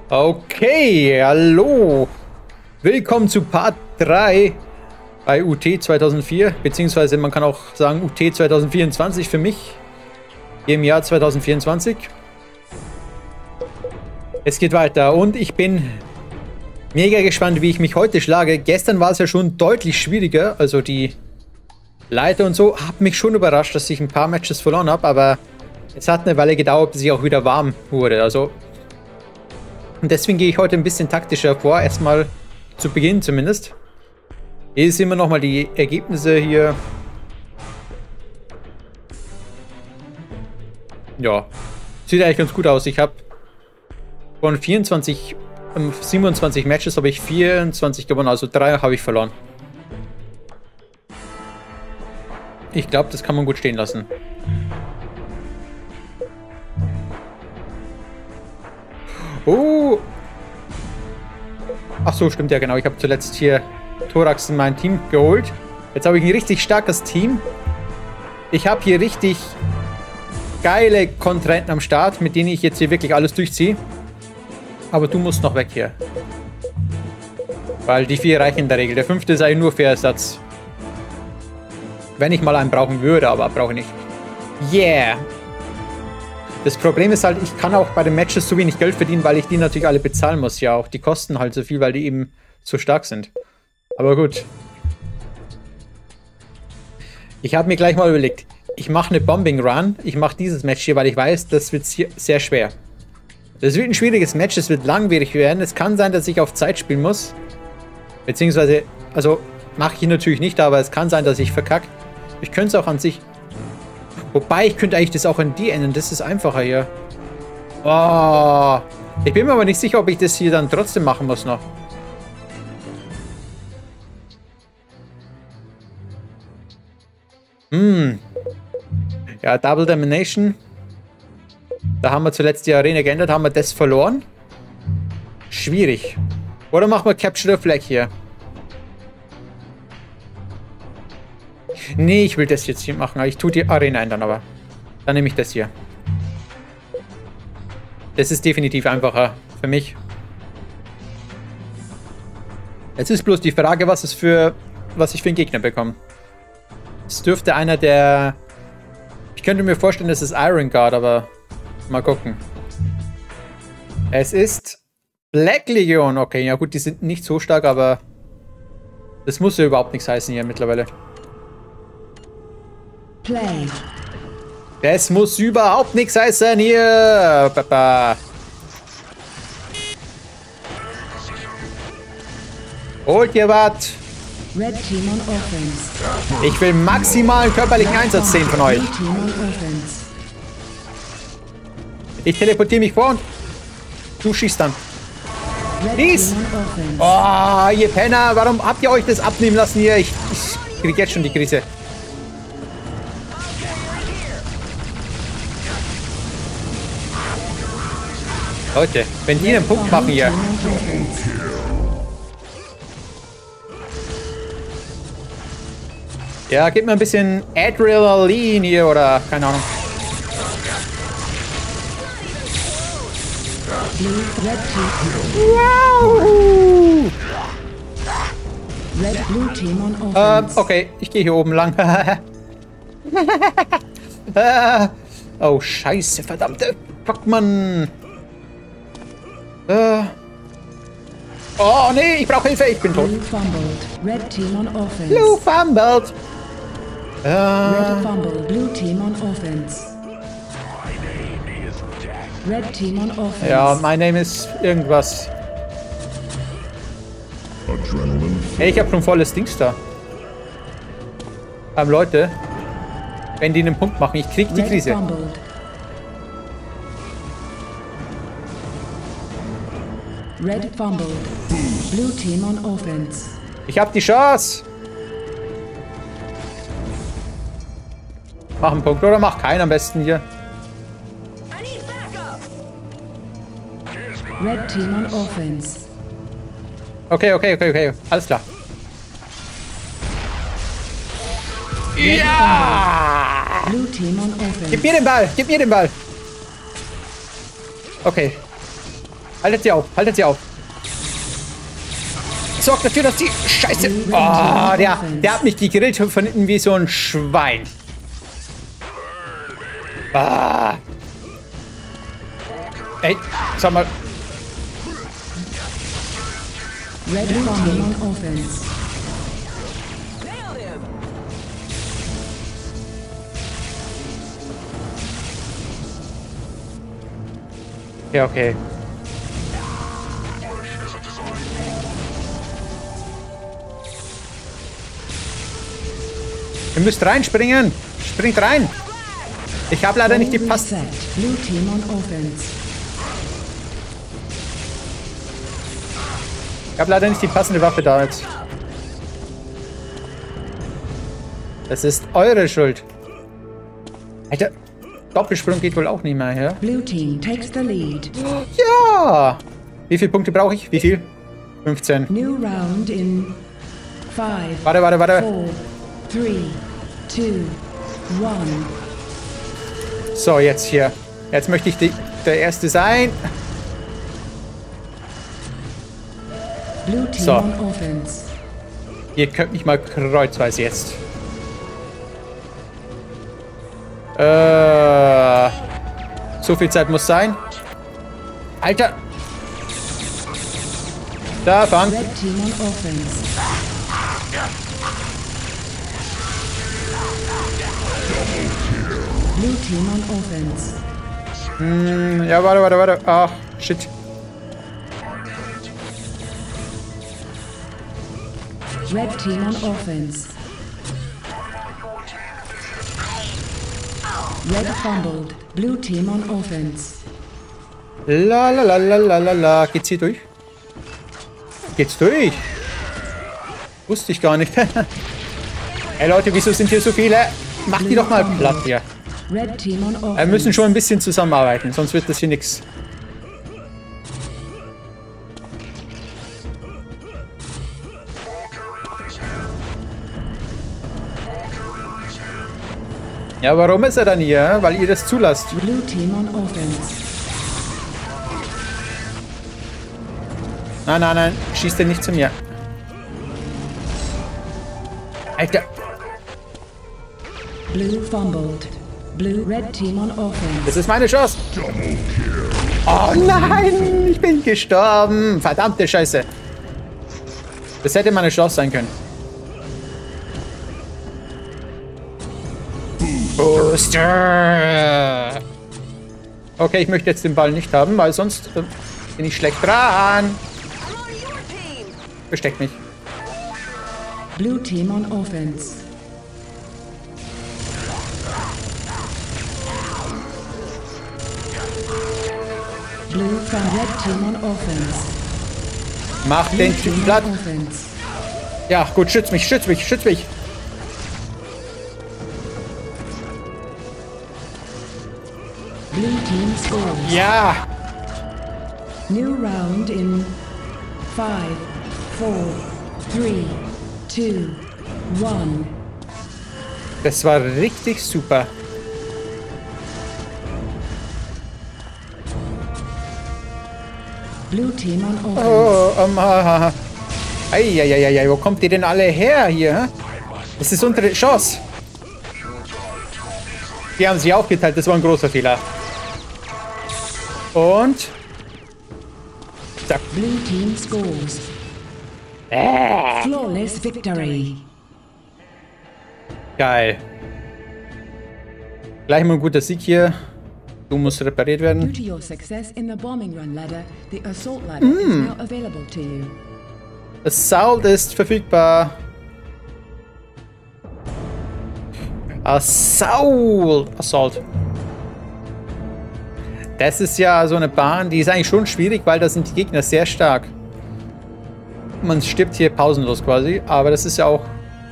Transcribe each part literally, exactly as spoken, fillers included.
Okay, hallo. Willkommen zu Part drei bei U T zweitausendvier, beziehungsweise man kann auch sagen U T zweitausendvierundzwanzig für mich, im Jahr zweitausendvierundzwanzig. Es geht weiter und ich bin mega gespannt, wie ich mich heute schlage. Gestern war es ja schon deutlich schwieriger, also die Leiter und so, hat mich schon überrascht, dass ich ein paar Matches verloren habe, aber es hat eine Weile gedauert, bis ich auch wieder warm wurde, also... Und deswegen gehe ich heute ein bisschen taktischer vor, erstmal zu Beginn zumindest. Hier sehen wir nochmal die Ergebnisse hier. Ja, sieht eigentlich ganz gut aus. Ich habe von vierundzwanzig, siebenundzwanzig Matches habe ich vierundzwanzig gewonnen, also drei habe ich verloren. Ich glaube, das kann man gut stehen lassen. Oh! Ach so, stimmt ja genau. Ich habe zuletzt hier Thorax in mein Team geholt. Jetzt habe ich ein richtig starkes Team. Ich habe hier richtig geile Kontrahenten am Start, mit denen ich jetzt hier wirklich alles durchziehe. Aber du musst noch weg hier. Weil die vier reichen in der Regel. Der fünfte ist eigentlich nur für Ersatz. Wenn ich mal einen brauchen würde, aber brauche ich nicht. Yeah! Das Problem ist halt, ich kann auch bei den Matches so wenig Geld verdienen, weil ich die natürlich alle bezahlen muss. Ja, auch die kosten halt so viel, weil die eben so stark sind. Aber gut. Ich habe mir gleich mal überlegt, ich mache eine Bombing Run. Ich mache dieses Match hier, weil ich weiß, das wird sehr schwer. Das wird ein schwieriges Match, es wird langwierig werden. Es kann sein, dass ich auf Zeit spielen muss. Beziehungsweise, also mache ich natürlich nicht, aber es kann sein, dass ich verkacke. Ich könnte es auch an sich... Wobei, ich könnte eigentlich das auch in die ändern. Das ist einfacher hier. Oh. Ich bin mir aber nicht sicher, ob ich das hier dann trotzdem machen muss noch. Hm. Ja, Double Domination. Da haben wir zuletzt die Arena geändert. Haben wir das verloren? Schwierig. Oder machen wir Capture the Flag hier? Nee, ich will das jetzt hier machen. Ich tue die Arena ändern, aber dann nehme ich das hier. Das ist definitiv einfacher für mich. Jetzt ist bloß die Frage, was es für, was ich für einen Gegner bekomme. Es dürfte einer der... Ich könnte mir vorstellen, das ist Iron Guard, aber mal gucken. Es ist Black Legion. Okay, ja gut, die sind nicht so stark, aber das muss ja überhaupt nichts heißen hier mittlerweile. Play. Das muss überhaupt nichts heißen hier, Papa. Holt ihr was? Ich will maximalen körperlichen Einsatz sehen von euch. Ich teleportiere mich vor und du schießt dann. Dies! Oh, ihr Penner, warum habt ihr euch das abnehmen lassen hier? Ich, ich krieg jetzt schon die Krise. Leute, wenn die einen Punkt machen hier. Ja, gib mir ein bisschen Adrenaline hier oder keine Ahnung. Wow. ähm, okay, ich gehe hier oben lang. Oh, scheiße, verdammte Fuck, Mann. Uh. Oh, nee, ich brauche Hilfe, ich bin tot. Blue fumbled. Uh. Red fumbled. Blue team on offense. Red team on offense. Ja, my name ist irgendwas. Hey, ich habe schon volles Dings da. Ähm, Leute, wenn die einen Punkt machen, ich krieg die Krise. Red fumbled. Blue team on offense. Ich hab die Chance. Mach einen Punkt oder mach keinen am besten hier. Red team on offense. Okay, okay, okay, okay. Alles klar. Ja! Blue team on offense. Gib mir den Ball, gib mir den Ball. Okay. Haltet sie auf, haltet sie auf. Sorgt dafür, dass die Scheiße... Oh, der, der hat mich gegrillt von hinten wie so ein Schwein. Ah. Ey, sag mal. Red Team on offense. Ja, okay. Ihr müsst reinspringen. Springt rein. Ich habe leider nicht die Pass... Blue Team on offense. Ich habe leider nicht die passende Waffe da jetzt. Das ist eure Schuld. Alter, Doppelsprung geht wohl auch nicht mehr, ja? Blue Team takes the lead. Ja! Wie viele Punkte brauche ich? Wie viel? fünfzehn. New round in five. Warte, warte, warte. four, three, two, one. So, jetzt hier. Jetzt möchte ich die, der Erste sein. Blue Team So. on offense. Ihr könnt mich mal kreuzweise jetzt. Äh, so viel Zeit muss sein. Alter! Da, fang! Red Team on offense. Blue Team on offense. Hm, ja, warte, warte, warte. Ach, shit. Red Team on offense. Red fumbled. Blue Team on offense. La la la la la la la. Geht's hier durch? Geht's durch? Wusste ich gar nicht. Ey Leute, wieso sind hier so viele? Macht die doch mal platt hier. Red Team on offense. Wir müssen schon ein bisschen zusammenarbeiten, sonst wird das hier nichts. Ja, warum ist er dann hier? Weil ihr das zulasst. Blue Team on offense. Nein, nein, nein. Schießt er nicht zu mir. Alter. Blue fumbled. Blue Red Team on offense. Das ist meine Chance. Oh nein, ich bin gestorben. Verdammte Scheiße. Das hätte meine Chance sein können. Booster. Okay, ich möchte jetzt den Ball nicht haben, weil sonst äh, bin ich schlecht dran. Versteckt mich. Blue Team on offense. Blue from Red Team on offense. Mach Blue den Team Typen on platt. offense. Ja, gut, schütz mich, schütz mich, schütz mich. Blue Team scores. Ja. New round in five, four, three, two, one. Das war richtig super. Blue Team on offense. Oh, um, ha, ha. Eieieiei, wo kommt ihr denn alle her hier? Hä? Das ist unsere Chance. Die haben sich aufgeteilt, das war ein großer Fehler. Und... Zack. Blue Team scores. Äh, Flawless victory. geil. Gleich mal ein guter Sieg hier. Du musst repariert Due werden. to your success in the bombing run ladder, the assault ladder is now available to you. Assault ist verfügbar. Assault. Assault. Das ist ja so eine Bahn, die ist eigentlich schon schwierig, weil da sind die Gegner sehr stark. Man stirbt hier pausenlos quasi, aber das ist ja auch...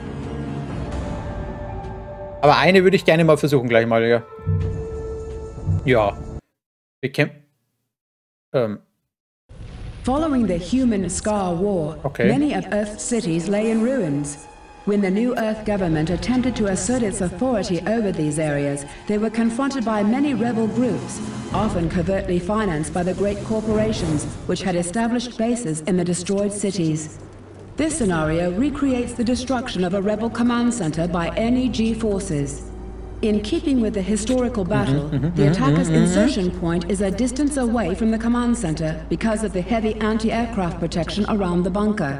Aber eine würde ich gerne mal versuchen gleich mal, ja. Ja. Wir kämpfen... Ähm... Following the human Scar War, Okay. many of Earth's cities lay in ruins. When the New Earth government attempted to assert its authority over these areas, they were confronted by many rebel groups, often covertly financed by the great corporations which had established bases in the destroyed cities. This scenario recreates the destruction of a rebel command center by N E G forces. In keeping with the historical battle, the attacker's insertion point is a distance away from the command center because of the heavy anti-aircraft protection around the bunker.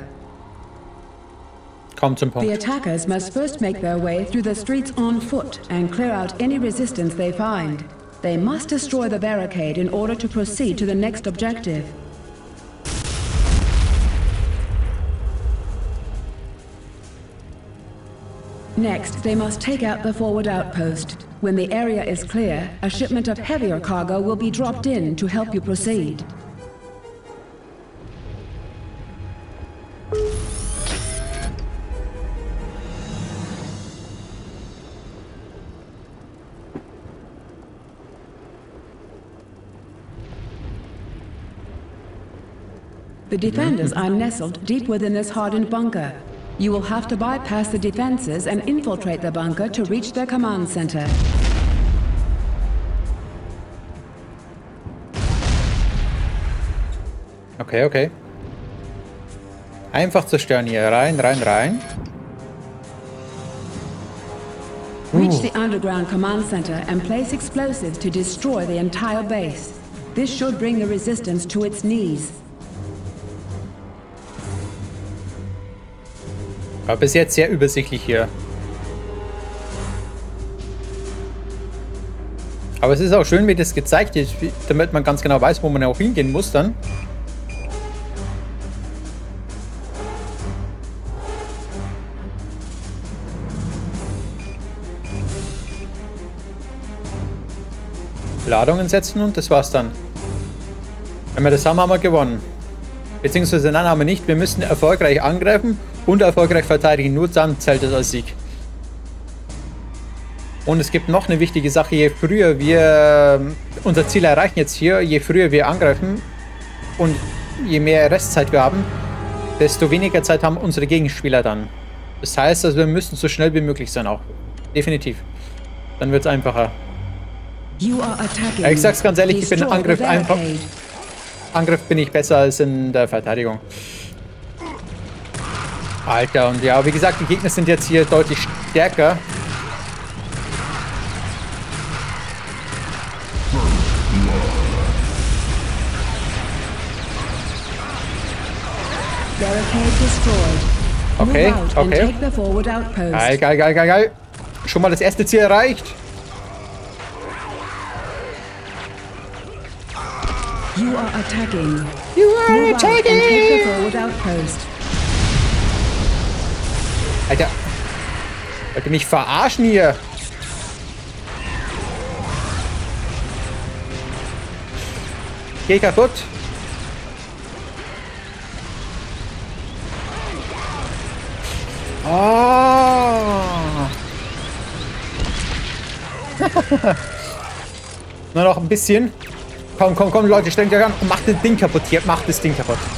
Komm zum The Punkt. attackers must first make their way through the streets on foot and clear out any resistance they find. They must destroy the barricade in order to proceed to the next objective. Next, they must take out the forward outpost. When the area is clear, a shipment of heavier cargo will be dropped in to help you proceed. The defenders are nestled deep within this hardened bunker. You will have to bypass the defenses and infiltrate the bunker to reach their command center. Okay, okay. Einfach zerstören hier. Rein, rein, rein. Reach the underground command center and place explosives to destroy the entire base. This should bring the resistance to its knees. Aber bis jetzt sehr übersichtlich hier. Aber es ist auch schön, wie das gezeigt ist, wie, damit man ganz genau weiß, wo man auch hingehen muss dann. Ladungen setzen und das war's dann. Wenn wir das haben, haben wir gewonnen. Beziehungsweise nein, haben wir nicht. Wir müssen erfolgreich angreifen und erfolgreich verteidigen. Nur dann zählt es als Sieg. Und es gibt noch eine wichtige Sache. Je früher wir unser Ziel erreichen jetzt hier, je früher wir angreifen und je mehr Restzeit wir haben, desto weniger Zeit haben unsere Gegenspieler dann. Das heißt, also wir müssen so schnell wie möglich sein auch. Definitiv. Dann wird es einfacher. Ja, ich sag's ganz ehrlich, ich bin im Angriff einfach. Angriff bin ich besser als in der Verteidigung. Alter, und ja, wie gesagt, die Gegner sind jetzt hier deutlich stärker. Okay, okay. Geil, geil, geil, geil, geil. Schon mal das erste Ziel erreicht. You are attacking. You are Move out and take the attacking! forward outpost. Alter. Wollt ihr mich verarschen hier? Geh kaputt. Oh. Nur noch ein bisschen. Komm, komm, komm, Leute, strengt euch an und macht das Ding kaputt hier. Macht das Ding kaputt.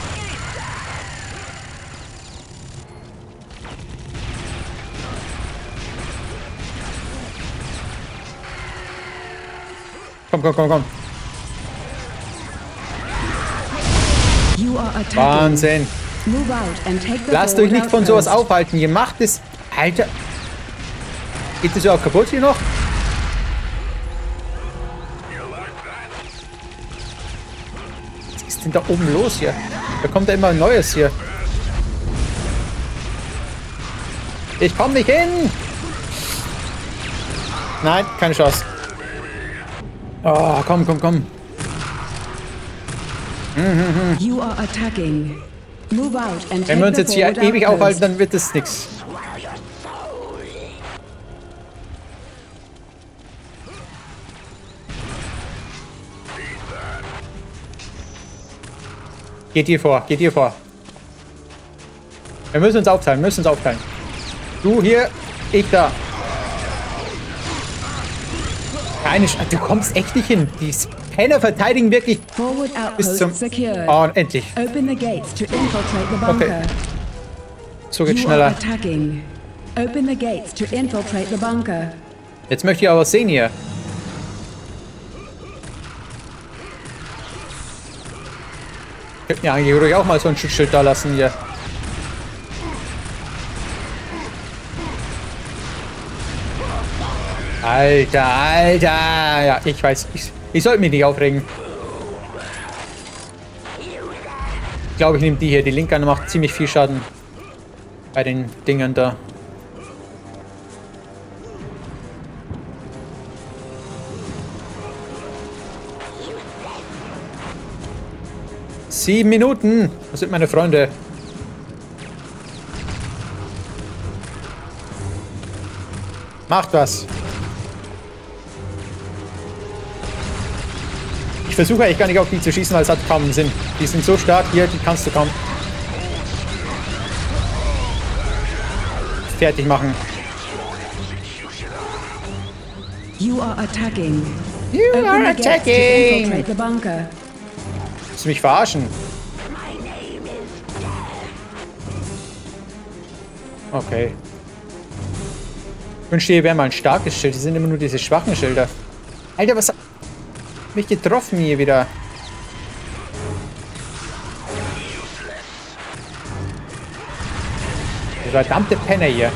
Komm, komm, komm, komm. You are attacking. Wahnsinn. Move out and take the Lasst euch forward nicht von sowas outpost. aufhalten. Ihr macht es. Alter. Geht das überhaupt kaputt hier noch? Was ist denn da oben los hier? Da kommt ja immer ein Neues hier. Ich komm nicht hin! Nein, keine Chance. Oh, komm, komm, komm. You are attacking. Move out and Wenn wir take uns the jetzt hier forward ewig outpost. aufhalten, dann wird das nichts. Geht hier vor, geht hier vor. Wir müssen uns aufteilen, müssen uns aufteilen. Du hier, ich da. Keine Sch Du kommst echt nicht hin. Die Scanner verteidigen wirklich Forward bis outpost zum... secured. Oh, endlich. Open the gates to infiltrate the bunker. Okay. So geht's You are schneller. attacking. Open the gates to infiltrate the bunker. Jetzt möchte ich aber was sehen hier. Könnten ja eigentlich ruhig auch mal so ein Schutzschild da lassen hier. Alter, Alter. Ja, ich weiß. Ich, ich sollte mich nicht aufregen. Ich glaube, ich nehme die hier. Die linke macht ziemlich viel Schaden. Bei den Dingern da. Sieben Minuten. Das sind meine Freunde. Macht was. Ich versuche eigentlich gar nicht auf die zu schießen, weil es hat kaum einen Sinn. Die sind so stark hier, die kannst du kaum fertig machen. You are attacking. You Open are the gates to attacking. infiltrate the bunker. Willst du mich verarschen? Okay. Ich wünschte, hier wäre mal ein starkes Schild. Die sind immer nur diese schwachen Schilder. Alter, was hat mich getroffen hier wieder? Der verdammte Penner hier.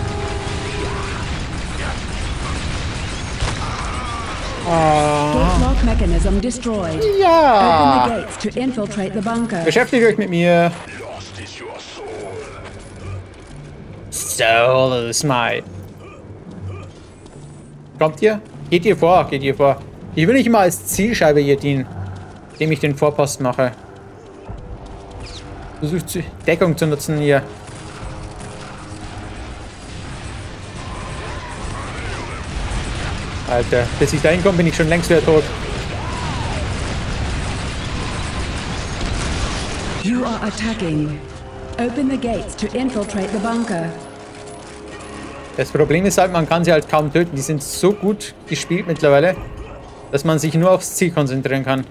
Gate lock mechanism destroyed. Ja! Open the gates to infiltrate the bunker. Beschäftigt euch mit mir. Soul Smite. Kommt ihr? Geht ihr vor, geht ihr vor. Ich will nicht immer als Zielscheibe hier dienen, indem ich den Vorpost mache. Versucht Deckung zu nutzen hier. Alter, bis ich da hinkomme, bin ich schon längst wieder tot. You are attacking. Open the gates to infiltrate the bunker. Das Problem ist halt, man kann sie halt kaum töten. Die sind so gut gespielt mittlerweile, dass man sich nur aufs Ziel konzentrieren kann.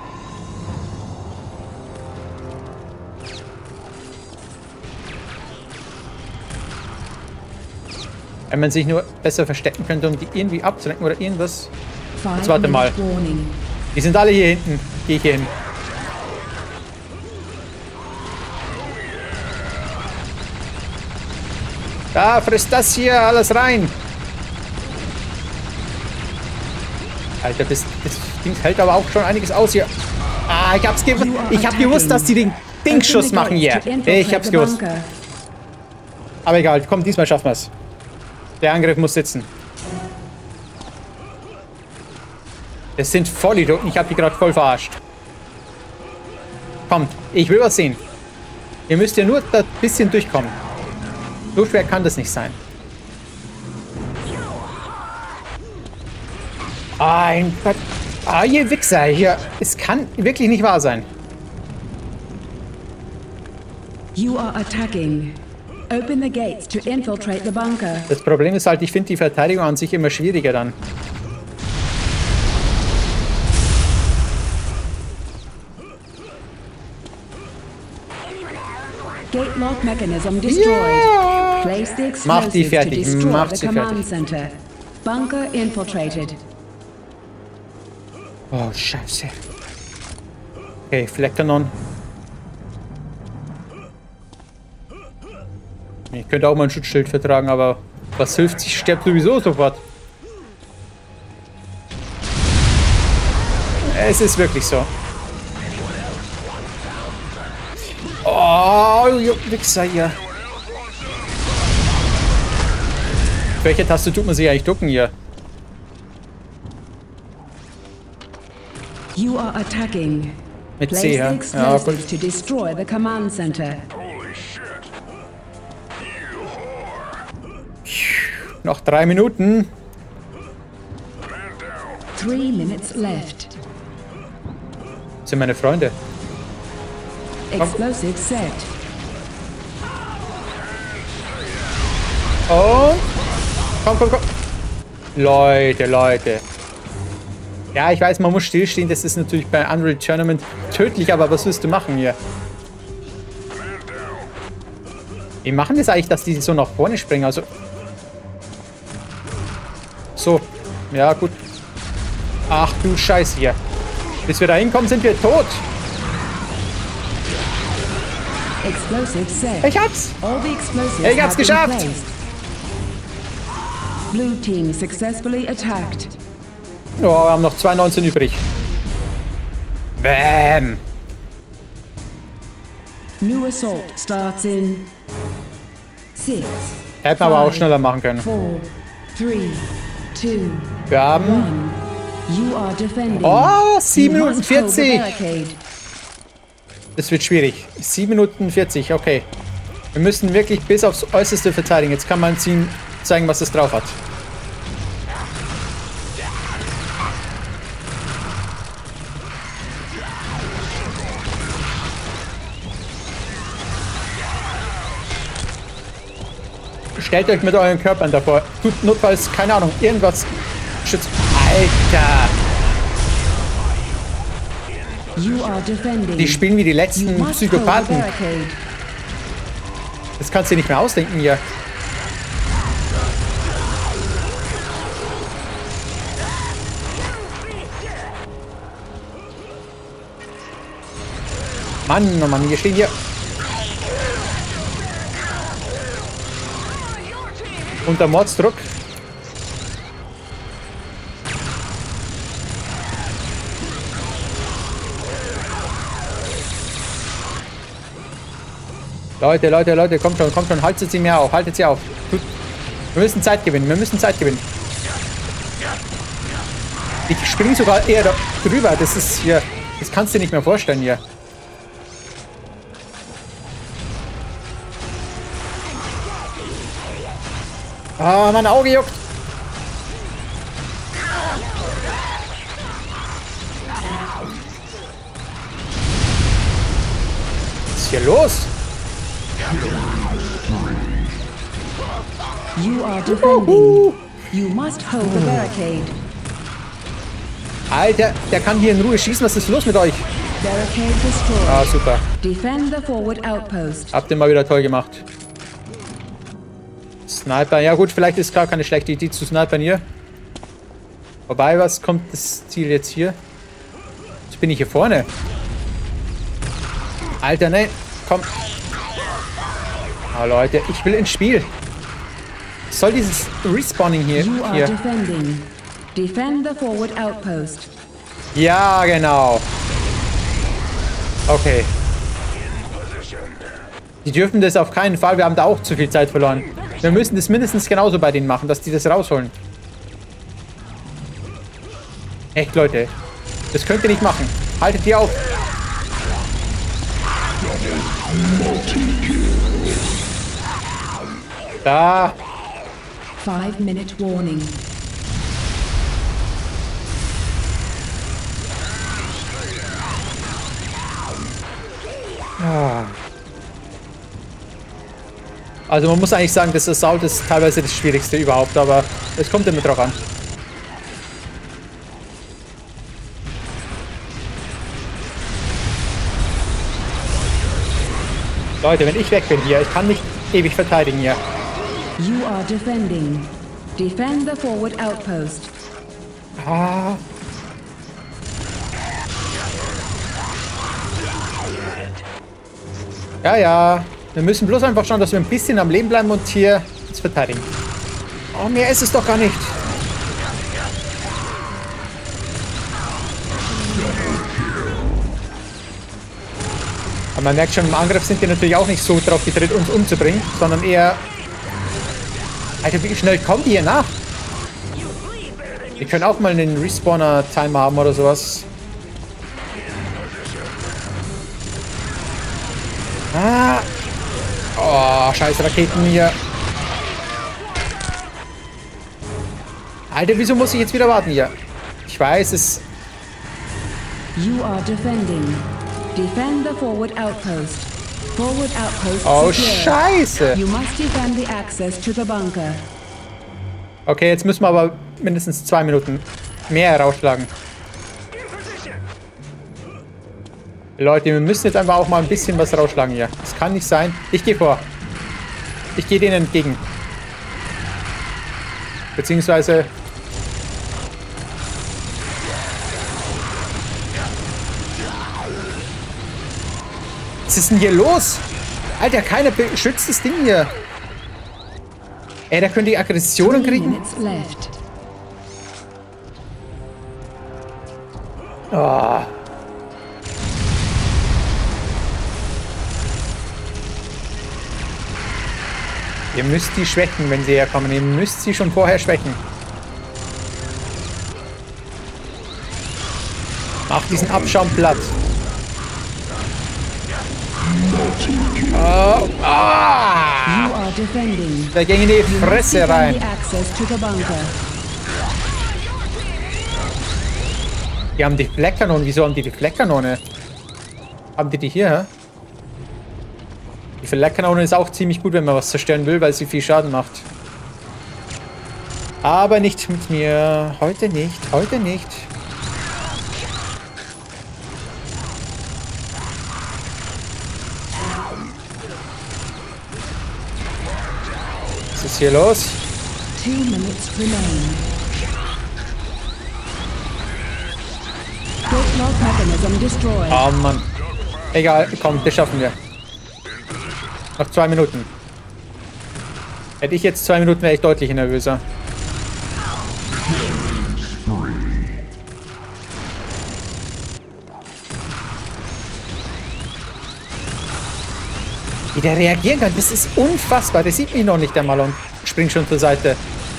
Wenn man sich nur besser verstecken könnte, um die irgendwie abzulenken oder irgendwas. Jetzt warte mal. Die sind alle hier hinten. Gehe ich hier hin. Da, frisst das hier alles rein. Alter, das, das Ding hält aber auch schon einiges aus hier. Ah, ich hab's gewusst. Ich hab gewusst, dass die den Dingschuss machen hier. Ich hab's gewusst. Aber egal, komm, diesmal schaffen wir's. Der Angriff muss sitzen. Es sind Vollidioten. Ich hab die gerade voll verarscht. Kommt, ich will was sehen. Ihr müsst ja nur da ein bisschen durchkommen. So schwer kann das nicht sein. Ein Gott. Ah, ihr Wichser hier. Es kann wirklich nicht wahr sein. You are attacking. Open the gates to infiltrate the bunker. Das Problem ist halt, ich finde die Verteidigung an sich immer schwieriger dann. Gate lock mechanism destroyed. Ja! Place the Mach die explosives to fertig, destroy mach the sie command fertig. center. Bunker infiltrated. Oh, scheiße. Okay, Flektonon. Ich könnte auch mal ein Schutzschild vertragen, aber was hilft? Ich sterbe sowieso sofort. Es ist wirklich so. Oh, ihr Wichser hier. Welche Taste tut man sich eigentlich ducken hier? You are attacking. Mit Place C, the ja. Ja, explosives gut. to destroy the command center. Noch drei Minuten. Three minutes left. Das sind meine Freunde. Explosive set. Und? Komm, komm, komm. Leute, Leute. Ja, ich weiß, man muss stillstehen. Das ist natürlich bei Unreal Tournament tödlich, aber was willst du machen hier? Wie machen das eigentlich, dass die so nach vorne springen? Also. So. Ja, gut. Ach du Scheiße hier. Bis wir da hinkommen, sind wir tot. Explosive set. Ich hab's. All the explosives Ich hab's have been geschafft. placed. Blue team successfully attacked. Oh, wir haben noch zwei neunzehn übrig. Bäm. New assault starts in six. Hätten wir aber auch five, schneller machen können. Four, three, two, Wir haben. one. You are defending. Oh, sieben You Minuten must hold the vierzig. barricade. Das wird schwierig. sieben Minuten vierzig, okay. Wir müssen wirklich bis aufs Äußerste verteidigen. Jetzt kann man ihm zeigen, was es drauf hat. Stellt euch mit euren Körpern davor. Tut notfalls, keine Ahnung, irgendwas schützt. Alter! You are defending. Die spielen wie die You letzten must hold the Psychopathen. barricade. Das kannst du dir nicht mehr ausdenken hier. Mann, oh Mann, wir stehen hier. Unter Mordsdruck. Leute, Leute, Leute, kommt schon, kommt schon, haltet sie mehr auf, haltet sie auf. Tut. Wir müssen Zeit gewinnen, wir müssen Zeit gewinnen. Ich springe sogar eher da drüber, das ist hier, das kannst du dir nicht mehr vorstellen hier. Ah, mein Auge juckt. Was ist hier los? You are defending. You must hold the barricade. Alter, der kann hier in Ruhe schießen. Was ist los mit euch? Barricade destroyed. Ah, super. Defend the forward outpost. Habt ihr mal wieder toll gemacht. Sniper. Ja gut, vielleicht ist gar keine schlechte Idee zu snipern hier. Wobei, was kommt das Ziel jetzt hier? Jetzt bin ich hier vorne. Alter, ne. Komm. Oh, Leute, ich will ins Spiel. Was soll dieses Respawning hier? You are hier? defending. Defend the forward outpost. Ja, genau. Okay. Die dürfen das auf keinen Fall. Wir haben da auch zu viel Zeit verloren. Wir müssen das mindestens genauso bei denen machen, dass die das rausholen. Echt, Leute. Das könnt ihr nicht machen. Haltet die auf. Da. Five minute warning. Also man muss eigentlich sagen, das Assault ist teilweise das Schwierigste überhaupt, aber es kommt immer drauf an. Leute, wenn ich weg bin hier, ich kann nicht ewig verteidigen hier. You are defending. Defend the forward outpost. Ah. Ja, ja. Wir müssen bloß einfach schauen, dass wir ein bisschen am Leben bleiben und hier uns verteidigen. Oh, mehr ist es doch gar nicht. Aber man merkt schon, im Angriff sind die natürlich auch nicht so drauf gedreht, uns umzubringen, sondern eher... Alter, wie schnell kommen die hier nach? Wir können auch mal einen Respawner-Timer haben oder sowas. Ah. Oh, scheiß Raketen hier. Alter, wieso muss ich jetzt wieder warten hier? Ich weiß, es... You are defending. Defend the forward outpost. Forward outpost Oh, secure. scheiße. You must defend the access to the bunker. Okay, jetzt müssen wir aber mindestens zwei Minuten mehr herausschlagen. Leute, wir müssen jetzt einfach auch mal ein bisschen was rausschlagen hier. Das kann nicht sein. Ich gehe vor. Ich gehe denen entgegen. Beziehungsweise... Was ist denn hier los? Alter, keiner beschützt das Ding hier. Ey, da können die Aggressionen kriegen. Oh. Ihr müsst die schwächen, wenn sie herkommen. Ihr müsst sie schon vorher schwächen. Macht diesen Abschaum platt. Oh, ah! Da ging in die Fresse rein. Die haben die Fleckkanone. Wieso haben die die Fleckkanone? Haben die die hier? Die Fleckkanone ist auch ziemlich gut, wenn man was zerstören will, weil sie viel Schaden macht. Aber nicht mit mir. Heute nicht. Heute nicht. Was ist hier los? Two minutes remain. Gridlock mechanism destroyed. Oh Mann. Egal, komm, das schaffen wir. Noch zwei Minuten. Hätte ich jetzt zwei Minuten, wäre ich deutlich nervöser. Wie der reagieren kann, das ist unfassbar. Der sieht mich noch nicht einmal und springt schon zur Seite.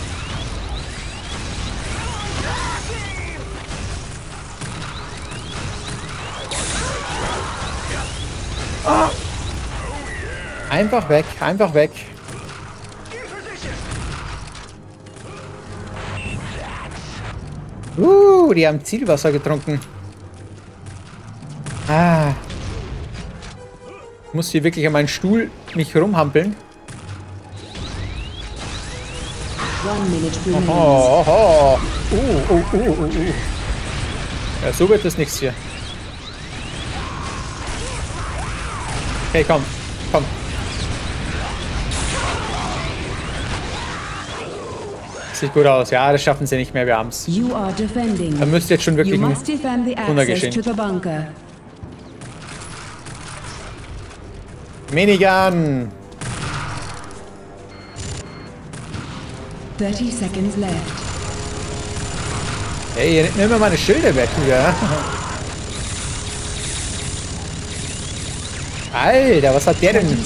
Oh. Einfach weg, einfach weg. Uh, die haben Zielwasser getrunken. Ah. Ich muss hier wirklich an meinen Stuhl nicht rumhampeln. Oh, oh, oh. Uh, uh, uh, uh, uh. Ja, so wird das nichts hier. Okay, komm, komm. Sieht gut aus. Ja, das schaffen sie nicht mehr. Wir haben's. Da müsste jetzt schon wirklich ein Wunder geschehen. Minigun! thirty seconds left. Hey, nimm mir meine Schilde weg hier. Alter, was hat der denn?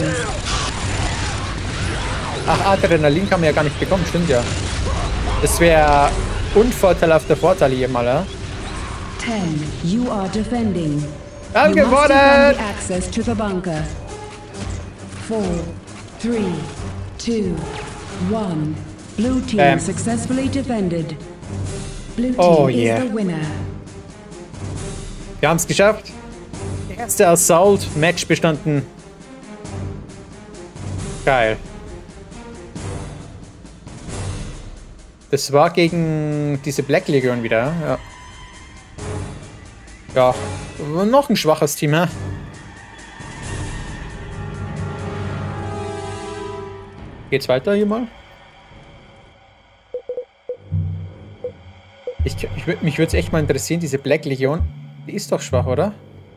Ach, Adrenalin kann man ja gar nicht bekommen, stimmt ja. Das wäre unvorteilhafter Vorteil hier mal, ja? ten. You are defending. Wir haben gewonnen! Access to the bunker. four, three, two, one. Blue team ähm. successfully defended. Blue team oh, is yeah. the winner. Wir haben es geschafft. Erste Assault-Match bestanden. Geil. Das war gegen diese Black Legion wieder, ja. Ja, noch ein schwaches Team, hä? Geht's weiter hier mal? Ich, ich, mich würde es echt mal interessieren, diese Black Legion, die ist doch schwach, oder?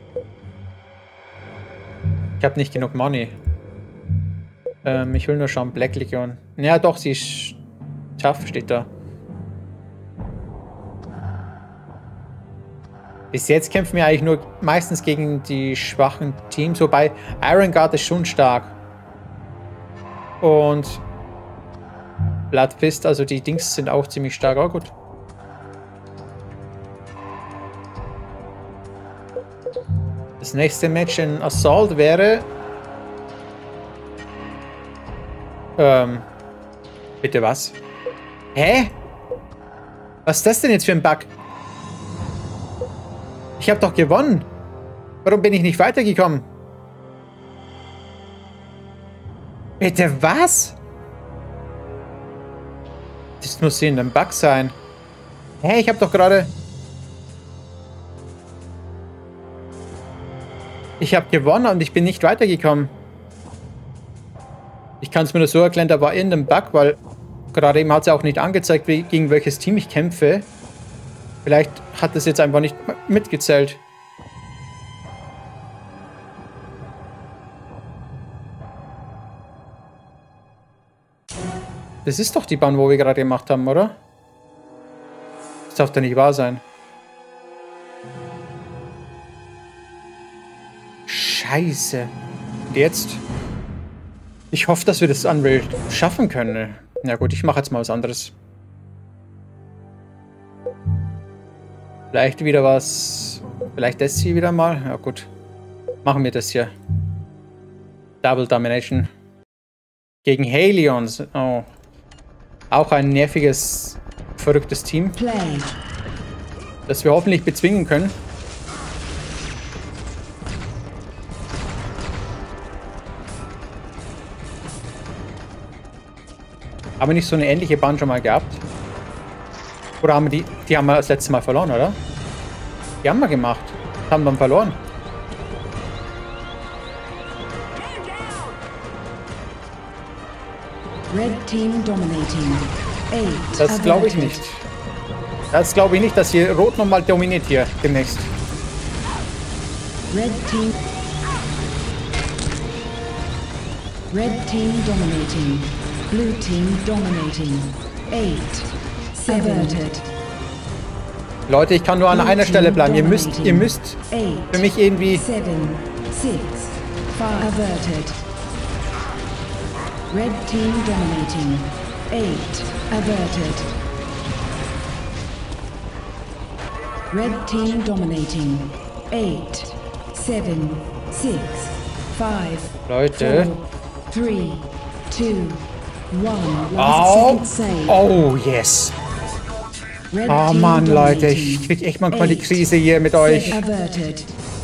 Ich habe nicht genug Money. Ähm, ich will nur schauen, Black Legion. Ja doch, sie ist tough, steht da. Bis jetzt kämpfen wir eigentlich nur meistens gegen die schwachen Teams, wobei Iron Guard ist schon stark. Und Blood Fist, also die Dings sind auch ziemlich stark, aber gut. Das nächste Match in Assault wäre... Ähm... Bitte was? Hä? Was ist das denn jetzt für ein Bug? Ich habe doch gewonnen. Warum bin ich nicht weitergekommen? Bitte was? Das muss hier ein Bug sein. Hä, ich habe doch gerade... Ich habe gewonnen und ich bin nicht weitergekommen. Ich kann es mir nur so erklären, da war irgendein Bug, weil gerade eben hat es ja auch nicht angezeigt, wie, gegen welches Team ich kämpfe. Vielleicht hat das jetzt einfach nicht mitgezählt. Das ist doch die Bahn, wo wir gerade gemacht haben, oder? Das darf doch nicht wahr sein. Scheiße. Und jetzt? Ich hoffe, dass wir das Unreal schaffen können. Na gut, ich mache jetzt mal was anderes. Vielleicht wieder was... Vielleicht das hier wieder mal. Ja gut. Machen wir das hier. Double Domination. Gegen Halions. Oh. Auch ein nerviges, verrücktes Team. Das wir hoffentlich bezwingen können. Haben wir nicht so eine ähnliche Bahn schon mal gehabt? Oder haben wir die... Die haben wir das letzte Mal verloren, oder? Die haben wir gemacht. Haben wir verloren. Red Team dominating. Eight Das glaube ich nicht. Das glaube ich nicht, dass hier Rot nochmal dominiert hier demnächst. Red Team. Red Team dominating. Blue Team dominating. Eight. Averted. Leute, ich kann nur an einer Stelle bleiben. Ihr müsst, ihr müsst für mich irgendwie... Seven. Six. Five. Averted. Red Team dominating. Eight. Averted. Red Team dominating. Eight. Seven. Six. Five. Leute. Four, three. Two. One. Oh. Last second save. Oh, yes. Red Oh Team Mann, Leute. dominating. Ich krieg echt manchmal die Eight. Krise hier mit euch. Averted.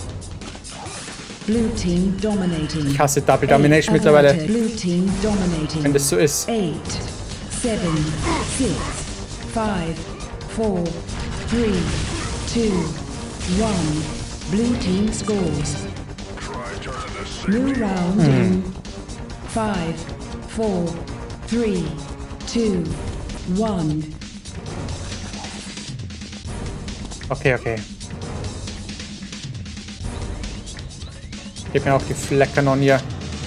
Blue Team dominating. Ich hasse Double Eight Domination mittlerweile. averted. Blue Team dominating. Wenn das so ist. Eight, seven, six, five, four, three, two, one. Blue Team scores. New round in five, four, three, two, one. Okay, okay. Gib mir auch die Fleckkanon hier.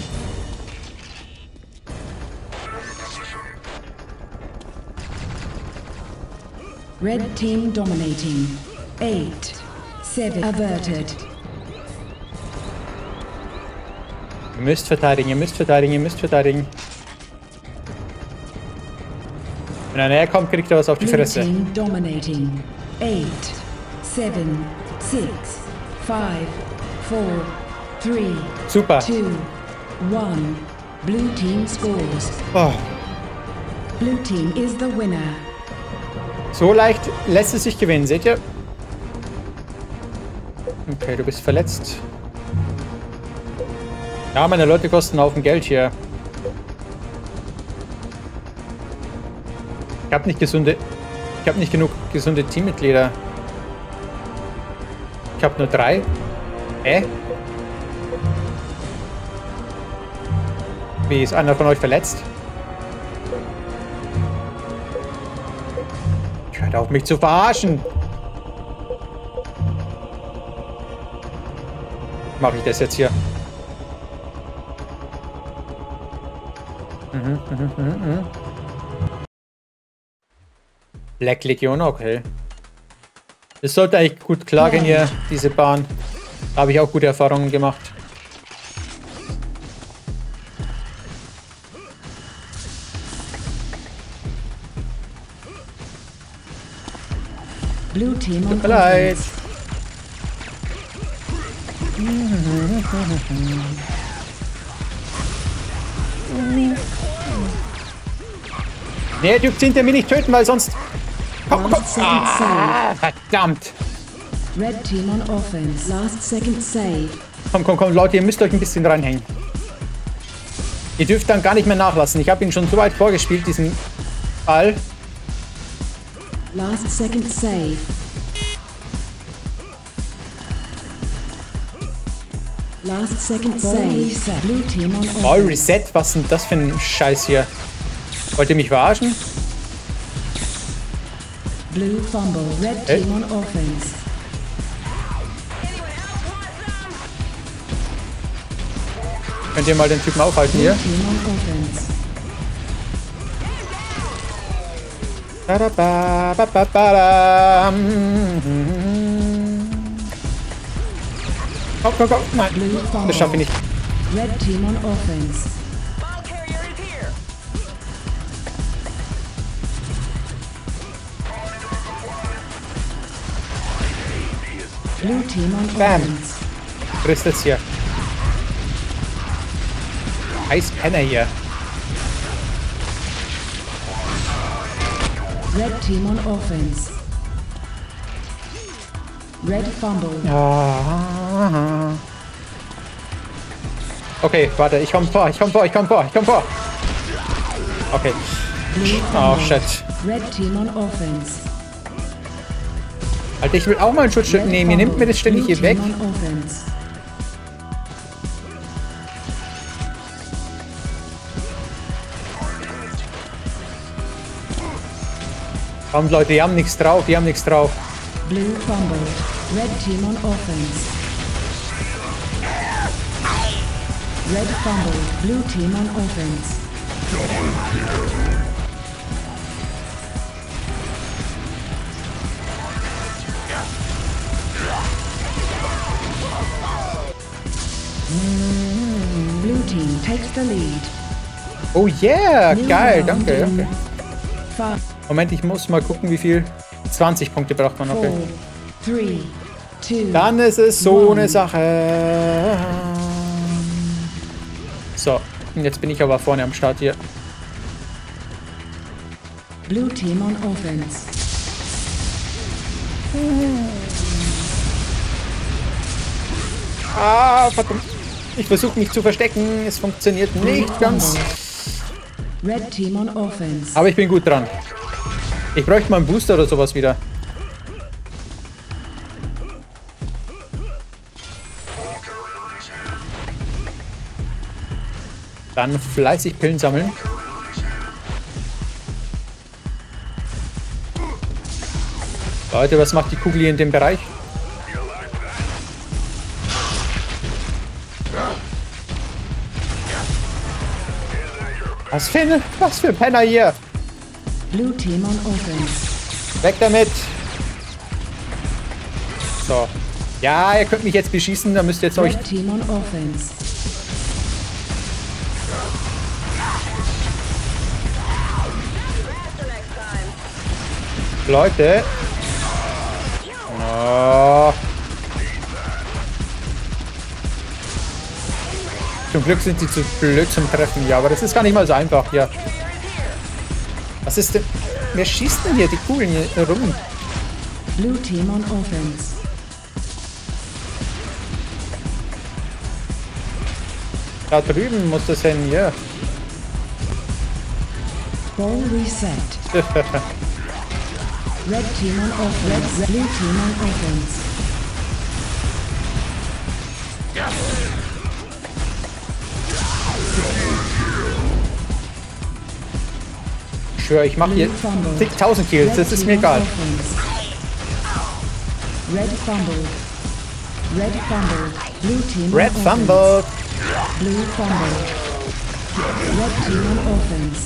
Red Team dominating. Eight, seven, averted. Ihr müsst verteidigen, ihr müsst verteidigen, ihr müsst verteidigen. Wenn er näher kommt, kriegt er was auf die Blue Fresse. Team dominating. Eight, seven, six, five, four, three, Super. two, one. Blue Team scores. Oh, Blue Team is the winner. so leicht lässt es sich gewinnen, seht ihr? Okay, du bist verletzt. Ja, meine Leute kosten einen Haufen Geld hier. Ich habe nicht gesunde... Ich habe nicht genug gesunde Teammitglieder. Ich habe nur drei. Hä? Wie, ist einer von euch verletzt? Hört auf, mich zu verarschen! Mache ich das jetzt hier? Mhm, mhm, mhm, mhm. Black Legion, okay. Das sollte eigentlich gut klar gehen hier, diese Bahn. Da habe ich auch gute Erfahrungen gemacht. Blue Team on Tut mir leid. offense. Nee, du dürft hinter mir nicht töten, weil sonst... Komm, komm. Last second Ah, verdammt. save. Red Team on offense. Last second save. Komm, komm, komm, Leute, ihr müsst euch ein bisschen reinhängen. Ihr dürft dann gar nicht mehr nachlassen. Ich habe ihn schon so weit vorgespielt, diesen Ball. Last second save. Last second save. Blue team on offense. Ball Reset? Was ist denn das für ein Scheiß hier? Wollt ihr mich verarschen? Blue fumble. Red Hey. team on offense. Könnt ihr mal den Typen aufhalten Blue hier? team on offense. Ba-da-ba-ba-ba-ba-da. Komm, komm, komm. Nein, Blue fumble. das schaffe ich nicht. Red team on offense. Blue team on Bam. offense. Frisst es hier. Eispenner hier. Red team on offense. Red fumble. Ja. Okay, warte, ich komm vor, ich komm vor, ich komm vor, ich komm vor. Okay. Blue Oh, fumble. shit. Red team on offense. Alter, ich will auch mal ein Schutzschild Red nehmen. Ihr nehmt mir fumble. das ständig Blue hier weg. team on offense. Kommt, Leute, die haben nichts drauf, die haben nichts drauf. Blue fumble. Red team on offense. Red fumble. Blue team on offense. Blue team takes the lead. Oh yeah, New geil, round danke, in danke. Five, Moment, ich muss mal gucken, wie viel. zwanzig Punkte braucht man, okay. four, three, two. Dann ist es so one. eine Sache. So, und jetzt bin ich aber vorne am Start hier. Blue team on offense. Ah, verdammt. Ich versuche mich zu verstecken, es funktioniert nicht ganz. Red team on offense. Aber ich bin gut dran. Ich bräuchte mal einen Booster oder sowas wieder. Dann fleißig Pillen sammeln. Leute, was macht die Kugel hier in dem Bereich? Was für ein, was für ein Penner hier? Blue team on offense. Weg damit! So. Ja, ihr könnt mich jetzt beschießen, dann müsst ihr jetzt euch... Red team on offense. Leute. Oh. Zum Glück sind sie zu blöd zum Treffen. Ja, aber das ist gar nicht mal so einfach hier. Was ist denn... Wer schießt denn hier die Kugeln hier rum? Blue team on offense. Da drüben muss das hin, hier. Ball reset. Red team on offense. Blue team on offense. Ich schwöre, ich mache hier Blue fumble. zigtausend Kills, das ist mir team on egal. offense. Red fumble. Red fumble. Blue team Red on Fumble. offense. Blue fumble. Red team on offense.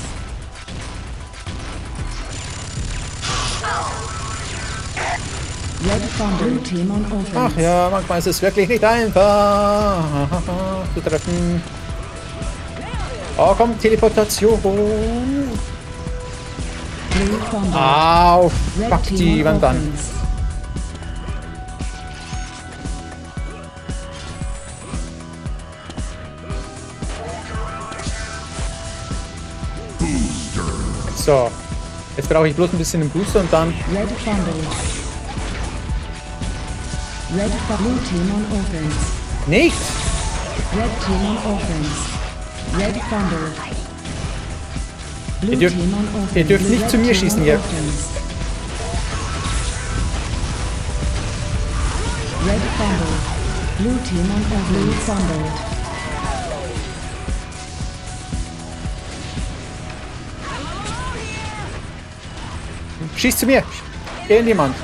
Red fumble. Blue team on offense. Ach ja, manchmal ist es wirklich nicht einfach zu treffen. Oh, komm, Teleportation. Blue fumble. Au, Red fuck team die on Wand an. offense. So, jetzt brauche ich bloß ein bisschen einen Booster und dann... Red fumble. Red fu- Blue team on offense. Nicht! Red team on offense. Red fumble. Blue Ihr dürft- team on offense. ihr dürft nicht Red zu mir team schießen on hier. offense. Red fumble. Blue team on offense. Blue fumbled. Schieß zu mir! Irgendjemand!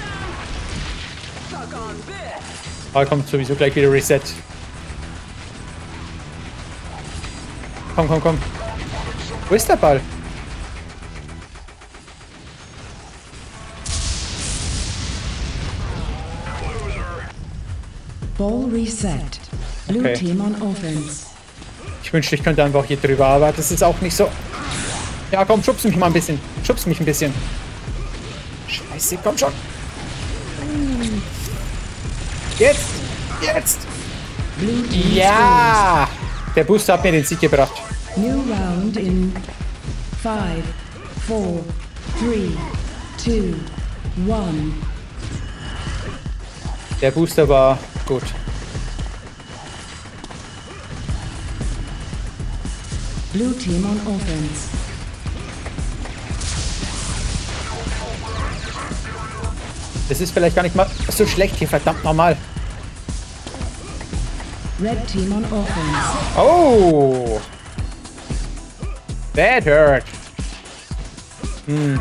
Da kommt sowieso gleich wieder Reset. Komm, komm, komm. Wo ist der Ball? Ball reset. Blue Okay. team on offense. Ich wünschte, ich könnte einfach hier drüber, aber das ist auch nicht so. Ja, komm, schubst mich mal ein bisschen. Schubst mich ein bisschen. Scheiße, komm schon. Jetzt! Jetzt! Blue team Ja! Der Booster hat mir den Sieg gebracht. scores. New round in five, four, three, two, one. Der Booster war gut. Blue team on offense. Das ist vielleicht gar nicht mal so schlecht hier, verdammt normal. Red team on offense. Oh! That hurt. Hm.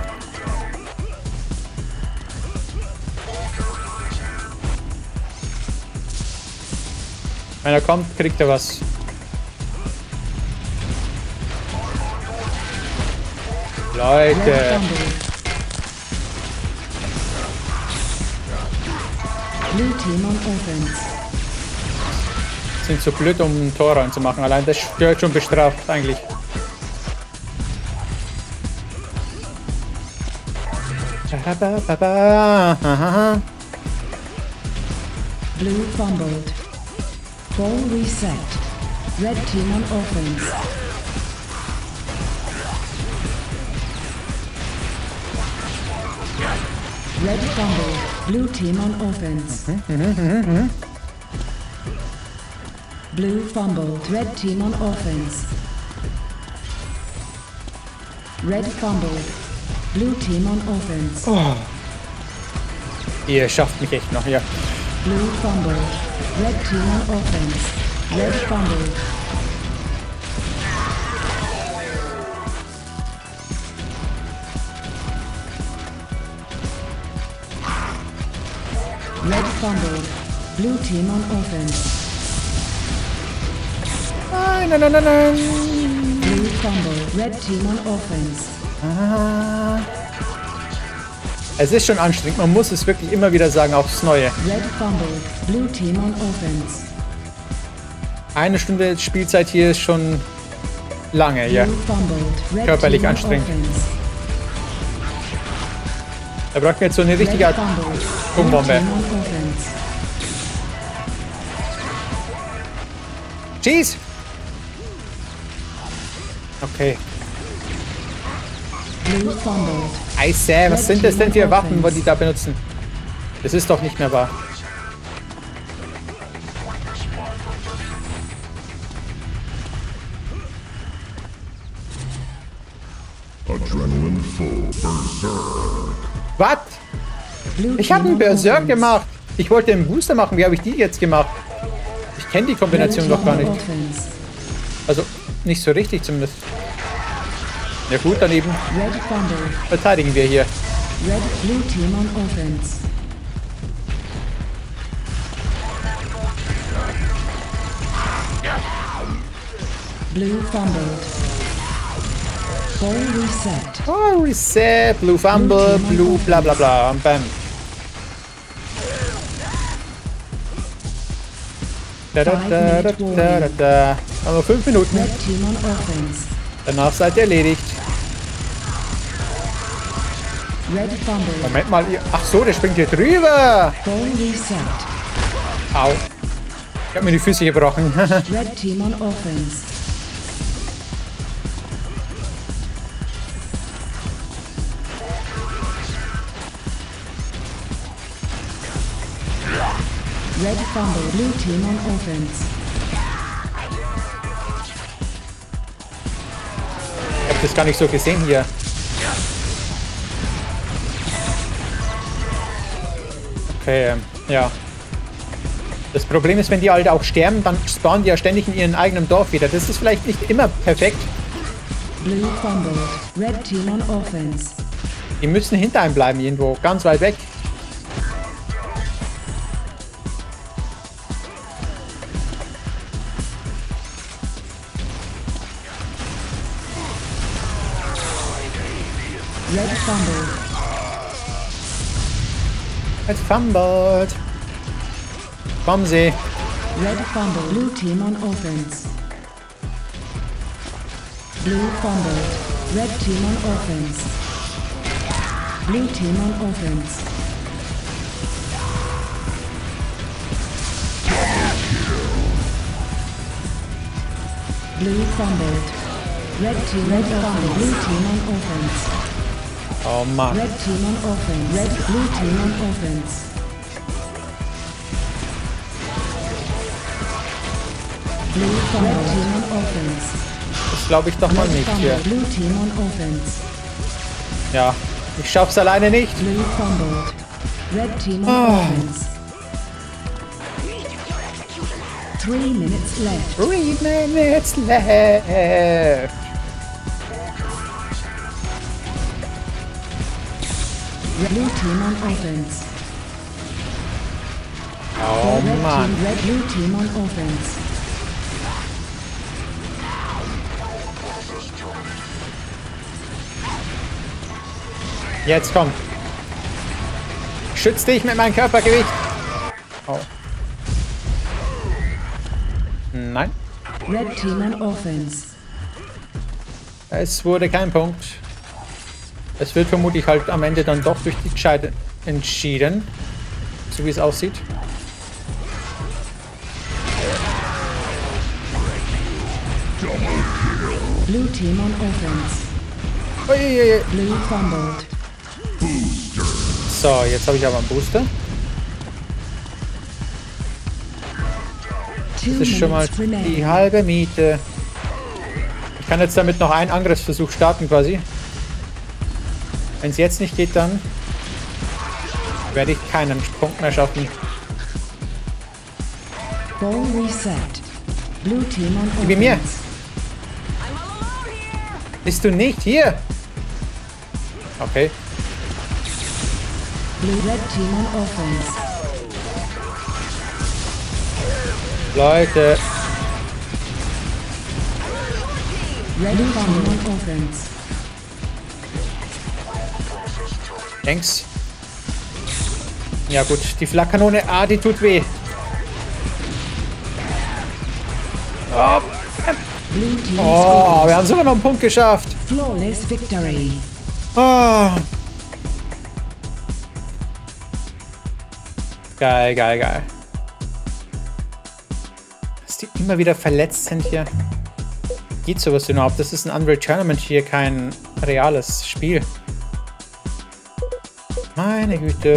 Wenn er kommt, kriegt er was. Red Leute. fumbled. Blue team on offense. Sind so blöd, um ein Tor reinzumachen. Allein das gehört schon bestraft, eigentlich. Blue fumbled. Ball reset. Red team on offense. Red fumbled. Blue team on offense. Blue fumbled. Red team on offense. Red fumbled. Blue team on offense. Oh. Ihr schafft mich echt noch, ja. Blue fumbled. Red team on offense. Red fumbled. Red fumbled. Blue team on offense. Nein, nein, nein, nein, nein. Blue fumbled. Red team on offense. Ah. Es ist schon anstrengend, man muss es wirklich immer wieder sagen, aufs Neue. Red fumbled. Blue team on offense. Eine Stunde Spielzeit hier ist schon lange, ja. Blue fumbled. Red Körperlich team on anstrengend. offense. Da braucht man jetzt so eine richtige Red Art fumbled. Bombombe. Blue team on offense. Schieß! Okay. Blue fumbled. Scheiße, was sind das denn für Waffen, wo die da benutzen? Das ist doch nicht mehr wahr. Adrenaline full berserk. Was? Blue Ich habe team einen on Berserk offense. gemacht. Ich wollte einen Booster machen. Wie habe ich die jetzt gemacht? Ich kenne die Kombination Red doch team gar on nicht. offense. Also, nicht so richtig zumindest. Ja gut, daneben Red fumbled. verteidigen wir hier. Red blue team on offense. Blue fumbled. Ball reset. Oh, Reset, Blue Fumble, Blue bla bla bla. Und bam. Da, da, da, da, da, da, da. Aber fünf Minuten. Red team on offense. Danach seid ihr erledigt. Red fumbled. Moment mal. Ihr, ach so, der springt hier drüber. Ball reset. Au. Ich habe mir die Füße gebrochen. Red team on offense. Red fumble. Blue team on offense. Ich habe das gar nicht so gesehen hier. Okay, ähm, ja. Das Problem ist, wenn die halt auch sterben, dann spawnen die ja ständig in ihrem eigenen Dorf wieder. Das ist vielleicht nicht immer perfekt. Blue fumbled. Red team on offense. Die müssen hinter einem bleiben irgendwo, ganz weit weg. Red fumbled. Jetzt fumbled. Kommen Sie. Red fumbled. Blue team on offense. Blue fumbled. Red team on offense. Blue team on offense. Blue fumbled. Red team Red fumbled. Blue team on offense. Oh Mann. Red team on offense. Red blue team on offense. Blue fumbled. Red team on offense. Das glaube ich doch mal nicht hier. Blue team on offense. Ja, ich schaff's alleine nicht. Blue fumbled. Red team on Oh. offense. Three minutes left. Three minutes left. Blue team on offense. Oh Red Mann. team, red blue team on offense. Jetzt komm. Schütz dich mit meinem Körpergewicht. Oh. Nein. Red team on offense. Es wurde kein Punkt. Es wird vermutlich halt am Ende dann doch durch die Scheide entschieden. So wie es aussieht. Blue team on offense. Uiuiui. Blue fumbled. So, jetzt habe ich aber einen Booster. Two Das ist schon mal minutes remaining. die halbe Miete. Ich kann jetzt damit noch einen Angriffsversuch starten quasi. Wenn es jetzt nicht geht, dann werde ich keinen Punkt mehr schaffen. Ball reset. Blue team on offense. Gib ihn mir. Bist du nicht hier? Okay. Blue red team on offense. Leute. Red team on offense. Thanks. Ja gut, die Flakkanone, ah, die tut weh. Oh, Blue team oh scores. wir haben sogar noch einen Punkt geschafft. Flawless victory. Oh. Geil, geil, geil. Dass die immer wieder verletzt sind hier. Geht sowas überhaupt? Das ist ein Unreal Tournament hier, kein reales Spiel. Meine Güte.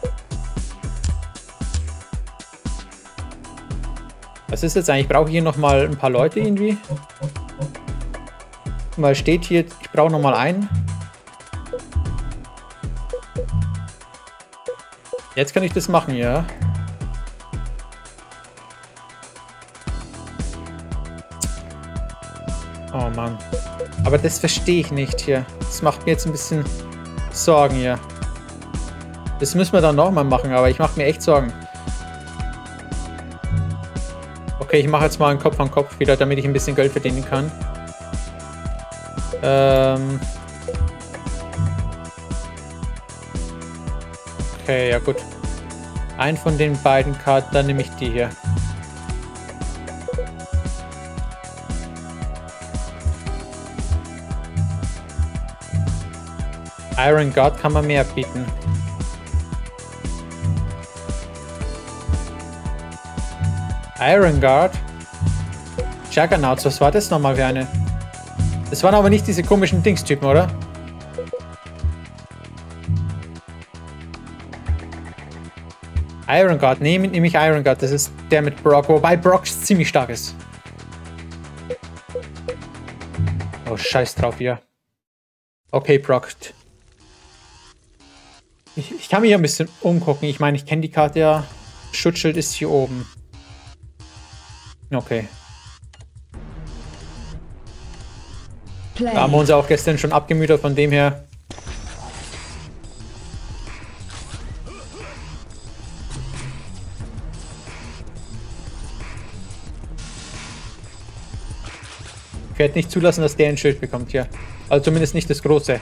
Was ist jetzt eigentlich? Ich brauche hier nochmal ein paar Leute irgendwie. Mal steht hier, ich brauche nochmal einen. Jetzt kann ich das machen, ja. Oh Mann. Aber das verstehe ich nicht hier. Das macht mir jetzt ein bisschen Sorgen hier. Das müssen wir dann nochmal machen, aber ich mache mir echt Sorgen. Okay, ich mache jetzt mal einen Kopf an Kopf wieder, damit ich ein bisschen Geld verdienen kann. Ähm... Okay, ja gut. Ein von den beiden Karten, dann nehme ich die hier. Iron Guard kann man mehr bieten. Iron Guard. Juggernauts, was war das nochmal für eine? Das waren aber nicht diese komischen Dingstypen, oder? Iron Guard, nehme nehm ich Iron Guard, das ist der mit Brock, wobei Brock ziemlich stark ist. Oh, scheiß drauf hier. Okay, Brock. Ich, ich kann mich hier ein bisschen umgucken, ich meine, ich kenne die Karte ja. Schutzschild ist hier oben. Okay. Play. Da haben wir uns ja auch gestern schon abgemütert, von dem her. Ich werde nicht zulassen, dass der ein Schild bekommt hier. Also zumindest nicht das große.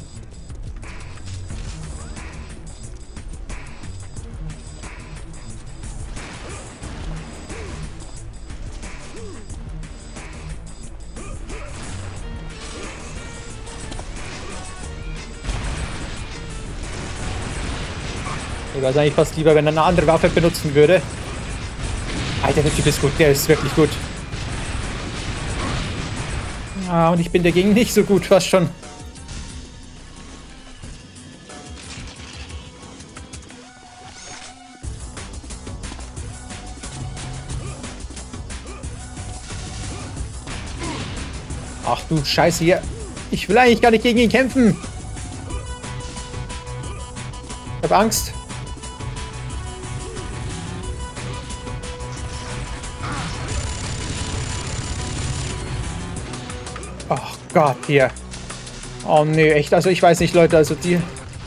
Ich weiß eigentlich fast lieber, wenn er eine andere Waffe benutzen würde. Alter, der Typ ist gut. Der ist wirklich gut. Ah, und ich bin dagegen nicht so gut, fast schon. Ach du Scheiße hier. Ich will eigentlich gar nicht gegen ihn kämpfen. Ich hab Angst. Ach Gott, hier. Oh nee, echt. Also ich weiß nicht, Leute, also die...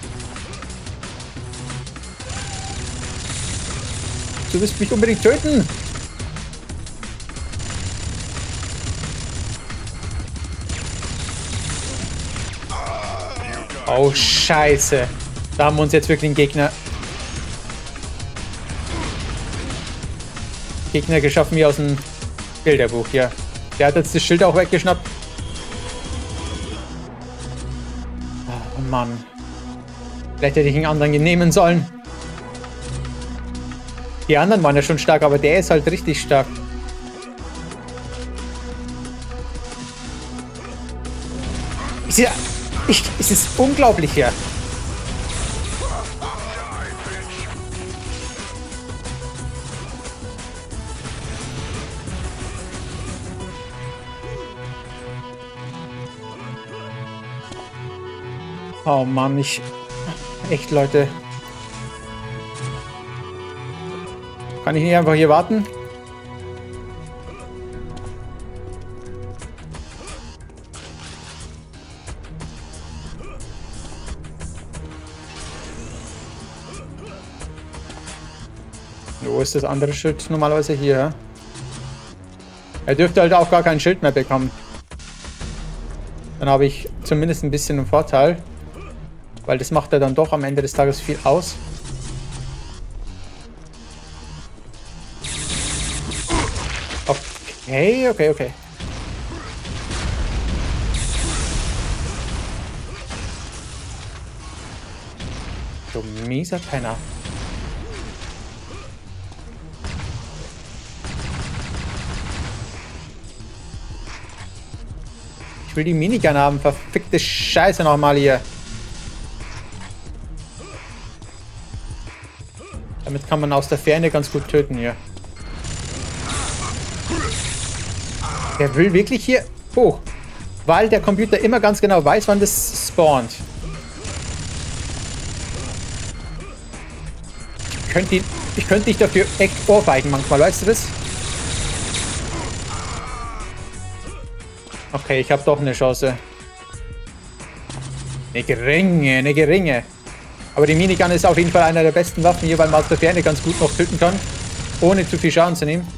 Du willst mich unbedingt töten. Oh, Scheiße. Da haben wir uns jetzt wirklich einen Gegner... Gegner geschaffen wie aus dem Bilderbuch, ja. Der hat jetzt das Schild auch weggeschnappt. Oh Mann. Vielleicht hätte ich einen anderen nehmen sollen. Die anderen waren ja schon stark, aber der ist halt richtig stark. Ist ja... Ich, es ist unglaublich hier. Oh Mann, ich... Echt, Leute. Kann ich nicht einfach hier warten? Wo ist das andere Schild normalerweise hier? Er dürfte halt auch gar kein Schild mehr bekommen. Dann habe ich zumindest ein bisschen einen Vorteil. Weil das macht er dann doch am Ende des Tages viel aus. Okay, okay, okay. Du mieser Penner. Ich will die Minigun haben, verfickte Scheiße nochmal hier. Damit kann man aus der Ferne ganz gut töten hier. Der will wirklich hier hoch. Weil der Computer immer ganz genau weiß, wann das spawnt. Ich könnte, ihn, ich könnte dich dafür echt ohrfeigen manchmal, weißt du das? Okay, ich habe doch eine Chance. Eine geringe, eine geringe. Aber die Minigun ist auf jeden Fall einer der besten Waffen hier, weil man aus der Ferne ganz gut noch töten kann. Ohne zu viel Schaden zu nehmen.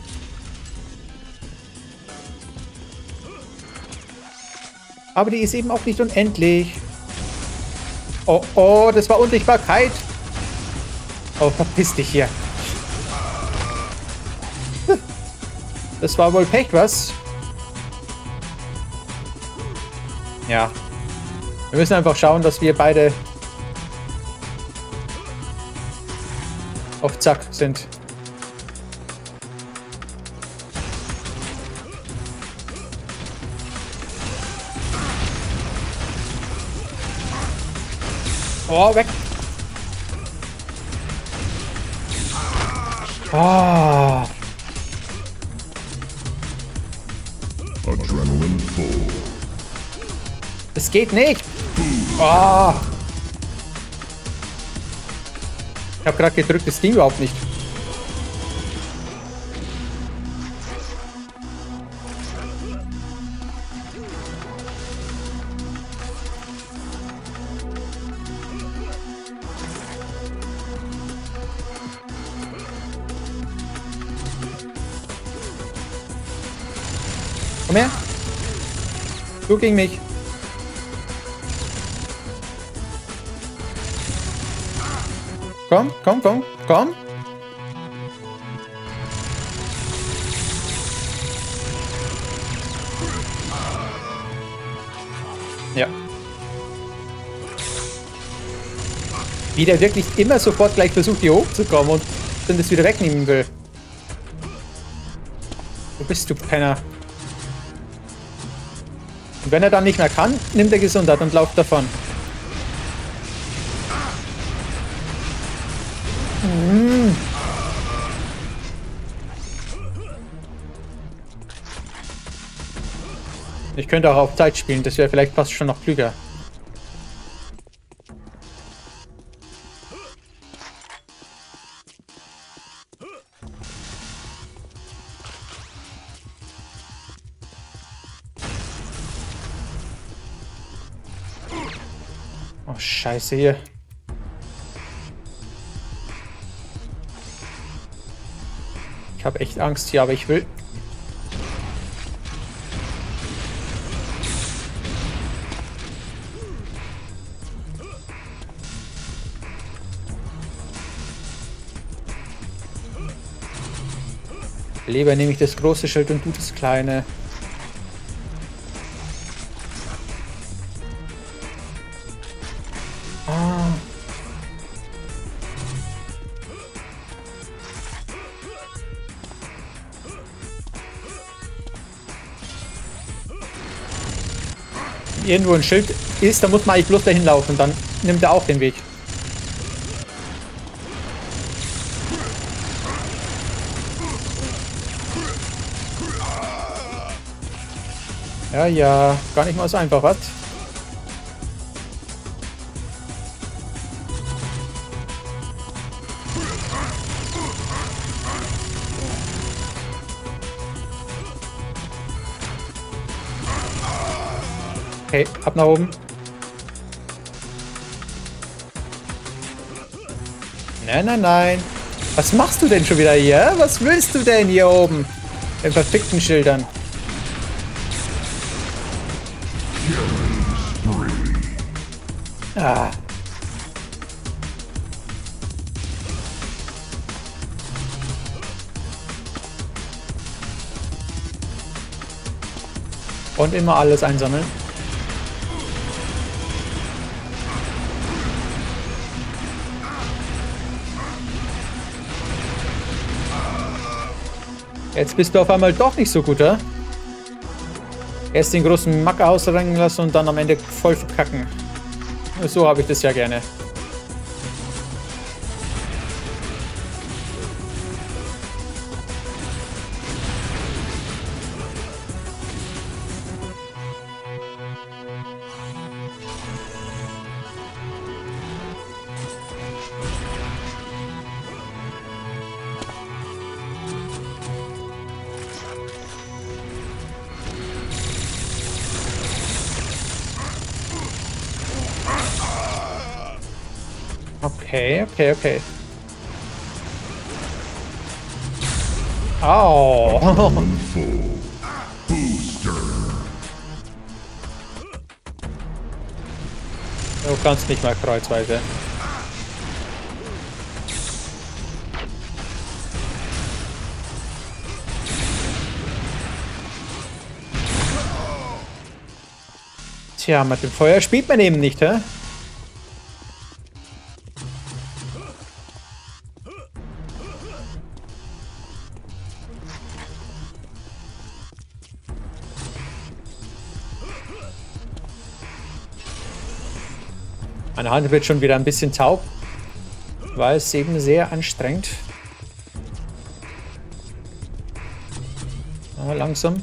Aber die ist eben auch nicht unendlich. Oh, oh, das war Unsichtbarkeit. Oh, verpiss dich hier. Das war wohl Pech, was? Ja. Wir müssen einfach schauen, dass wir beide auf Zack sind. Oh, weg. Ah. Adrenaline full. Es geht nicht. Oh. Ich habe gerade gedrückt, das ging überhaupt nicht. Komm her. Du gegen mich. Komm, komm, komm, komm. Ja. Wie der wirklich immer sofort gleich versucht, hier hochzukommen und dann das wieder wegnehmen will. Wo bist du, Penner? Und wenn er dann nicht mehr kann, nimmt er Gesundheit und lauft davon. Mhm. Ich könnte auch auf Zeit spielen, das wäre vielleicht fast schon noch klüger. Oh, Scheiße hier. Ich habe echt Angst hier, aber ich will... Lieber nehme ich das große Schild und du das kleine. Ah. Irgendwo ein Schild ist, da muss man eigentlich bloß dahin laufen, dann nimmt er auch den Weg. Ja, ja, gar nicht mal so einfach, was? Okay, ab nach oben. Nein, nein, nein. Was machst du denn schon wieder hier? Was willst du denn hier oben? Den verfickten Schildern. Ah. Und immer alles einsammeln. Jetzt bist du auf einmal doch nicht so gut, ja? Erst den großen Macker ausrennen lassen und dann am Ende voll verkacken. So habe ich das ja gerne. Okay, okay, okay. Au. Du kannst nicht mal kreuzweise. Tja, mit dem Feuer spielt man eben nicht, hä? Meine Hand wird schon wieder ein bisschen taub, weil es eben sehr anstrengend. Aber langsam.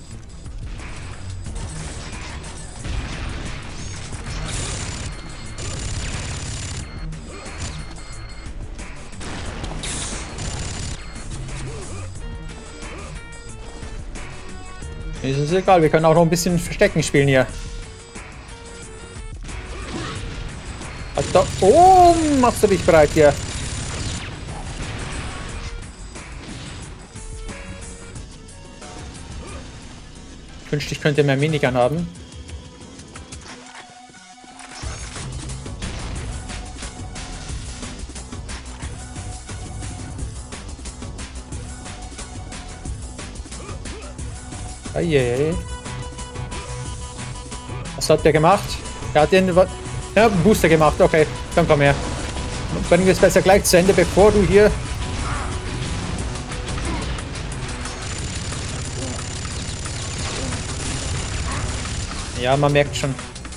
Ist es egal, wir können auch noch ein bisschen Verstecken spielen hier. Da oben machst du dich bereit hier. Ich wünschte, ich könnte mehr Minigun haben. Eieiei. Was hat der gemacht? Er hat den ja, einen Booster gemacht. Okay, dann komm her. Bringen wir es besser gleich zu Ende, bevor du hier... Ja, man merkt schon.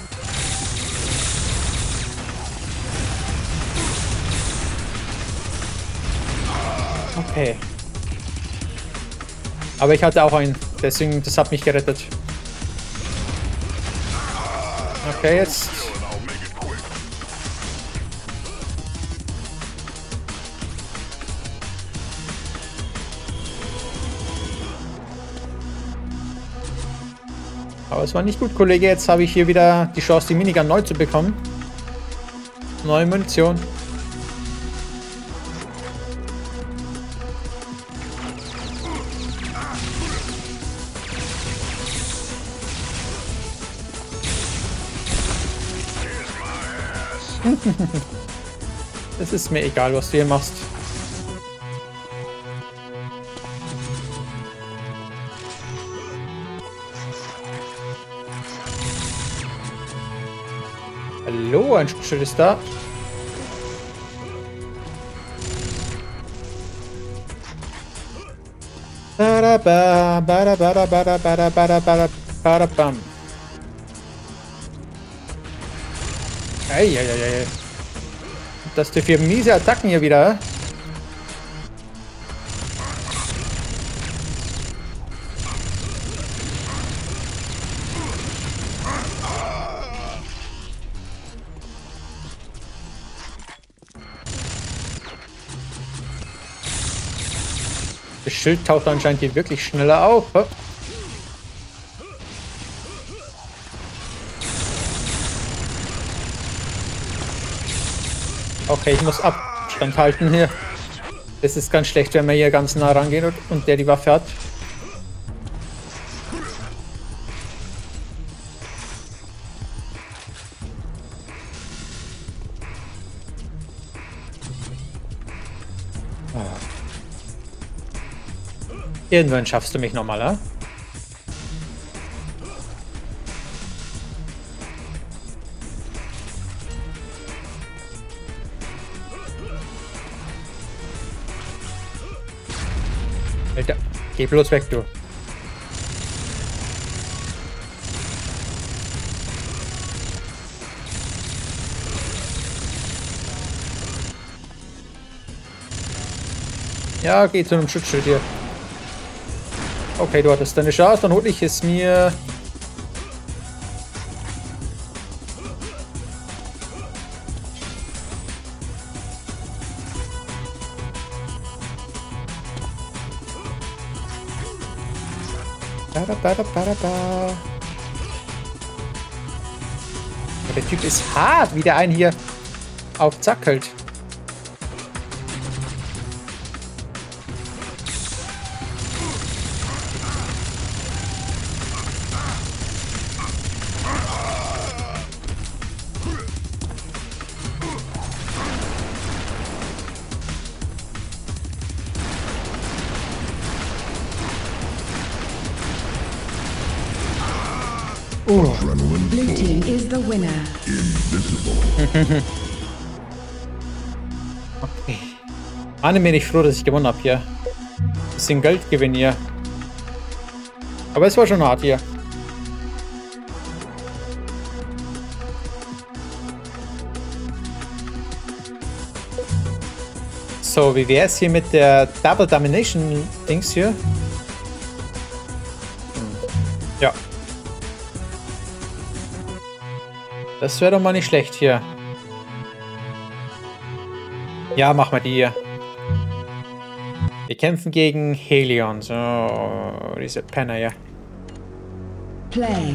Okay. Aber ich hatte auch einen, deswegen, das hat mich gerettet. Okay, jetzt. Aber es war nicht gut, Kollege. Jetzt habe ich hier wieder die Chance, die Minigun neu zu bekommen. Neue Munition. Es ist mir egal, was du hier machst. Hallo, ein Schutzschild ist da. Badaba, badaba, badaba, badaba, badaba, badabam. Eieiei. Das sind für miese Attacken hier wieder. Das Schild taucht anscheinend hier wirklich schneller auf. Okay, ich muss Abstand halten hier. Das ist ganz schlecht, wenn wir hier ganz nah rangehen und, und der die Waffe hat. Irgendwann schaffst du mich nochmal, ja? Alter, geh bloß weg, du. Ja, geh zu einem Schutzschild hier. Okay, du hattest deine Chance, dann hol ich es mir. Bada, bada, bada, bada. Der Typ ist hart, wie der einen hier aufzackelt. Blue team is the winner. Okay. Ahne mir nicht froh, dass ich gewonnen habe hier. Bisschen Geld gewinnen hier. Aber es war schon hart hier. So, wie wäre es hier mit der Double Domination Dings hier? Hm. Ja. Das wäre doch mal nicht schlecht hier. Ja, mach mal die hier. Wir kämpfen gegen Helion. So, diese Penner hier. Play.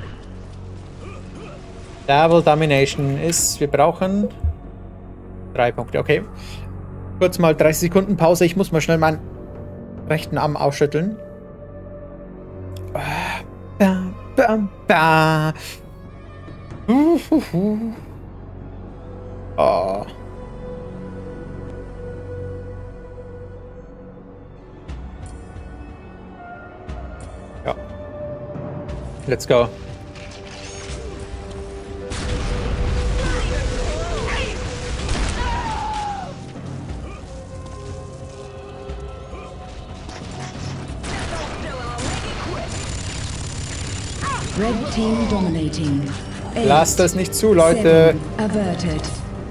Double Domination ist, wir brauchen drei Punkte. Okay. Kurz mal dreißig Sekunden Pause. Ich muss mal schnell meinen rechten Arm ausschütteln. Bam, bam, bam. Uh, uh, uh. Oh. Ja. Let's go. Red team dominating. Eight, Lasst das nicht zu, Leute. seven, averted.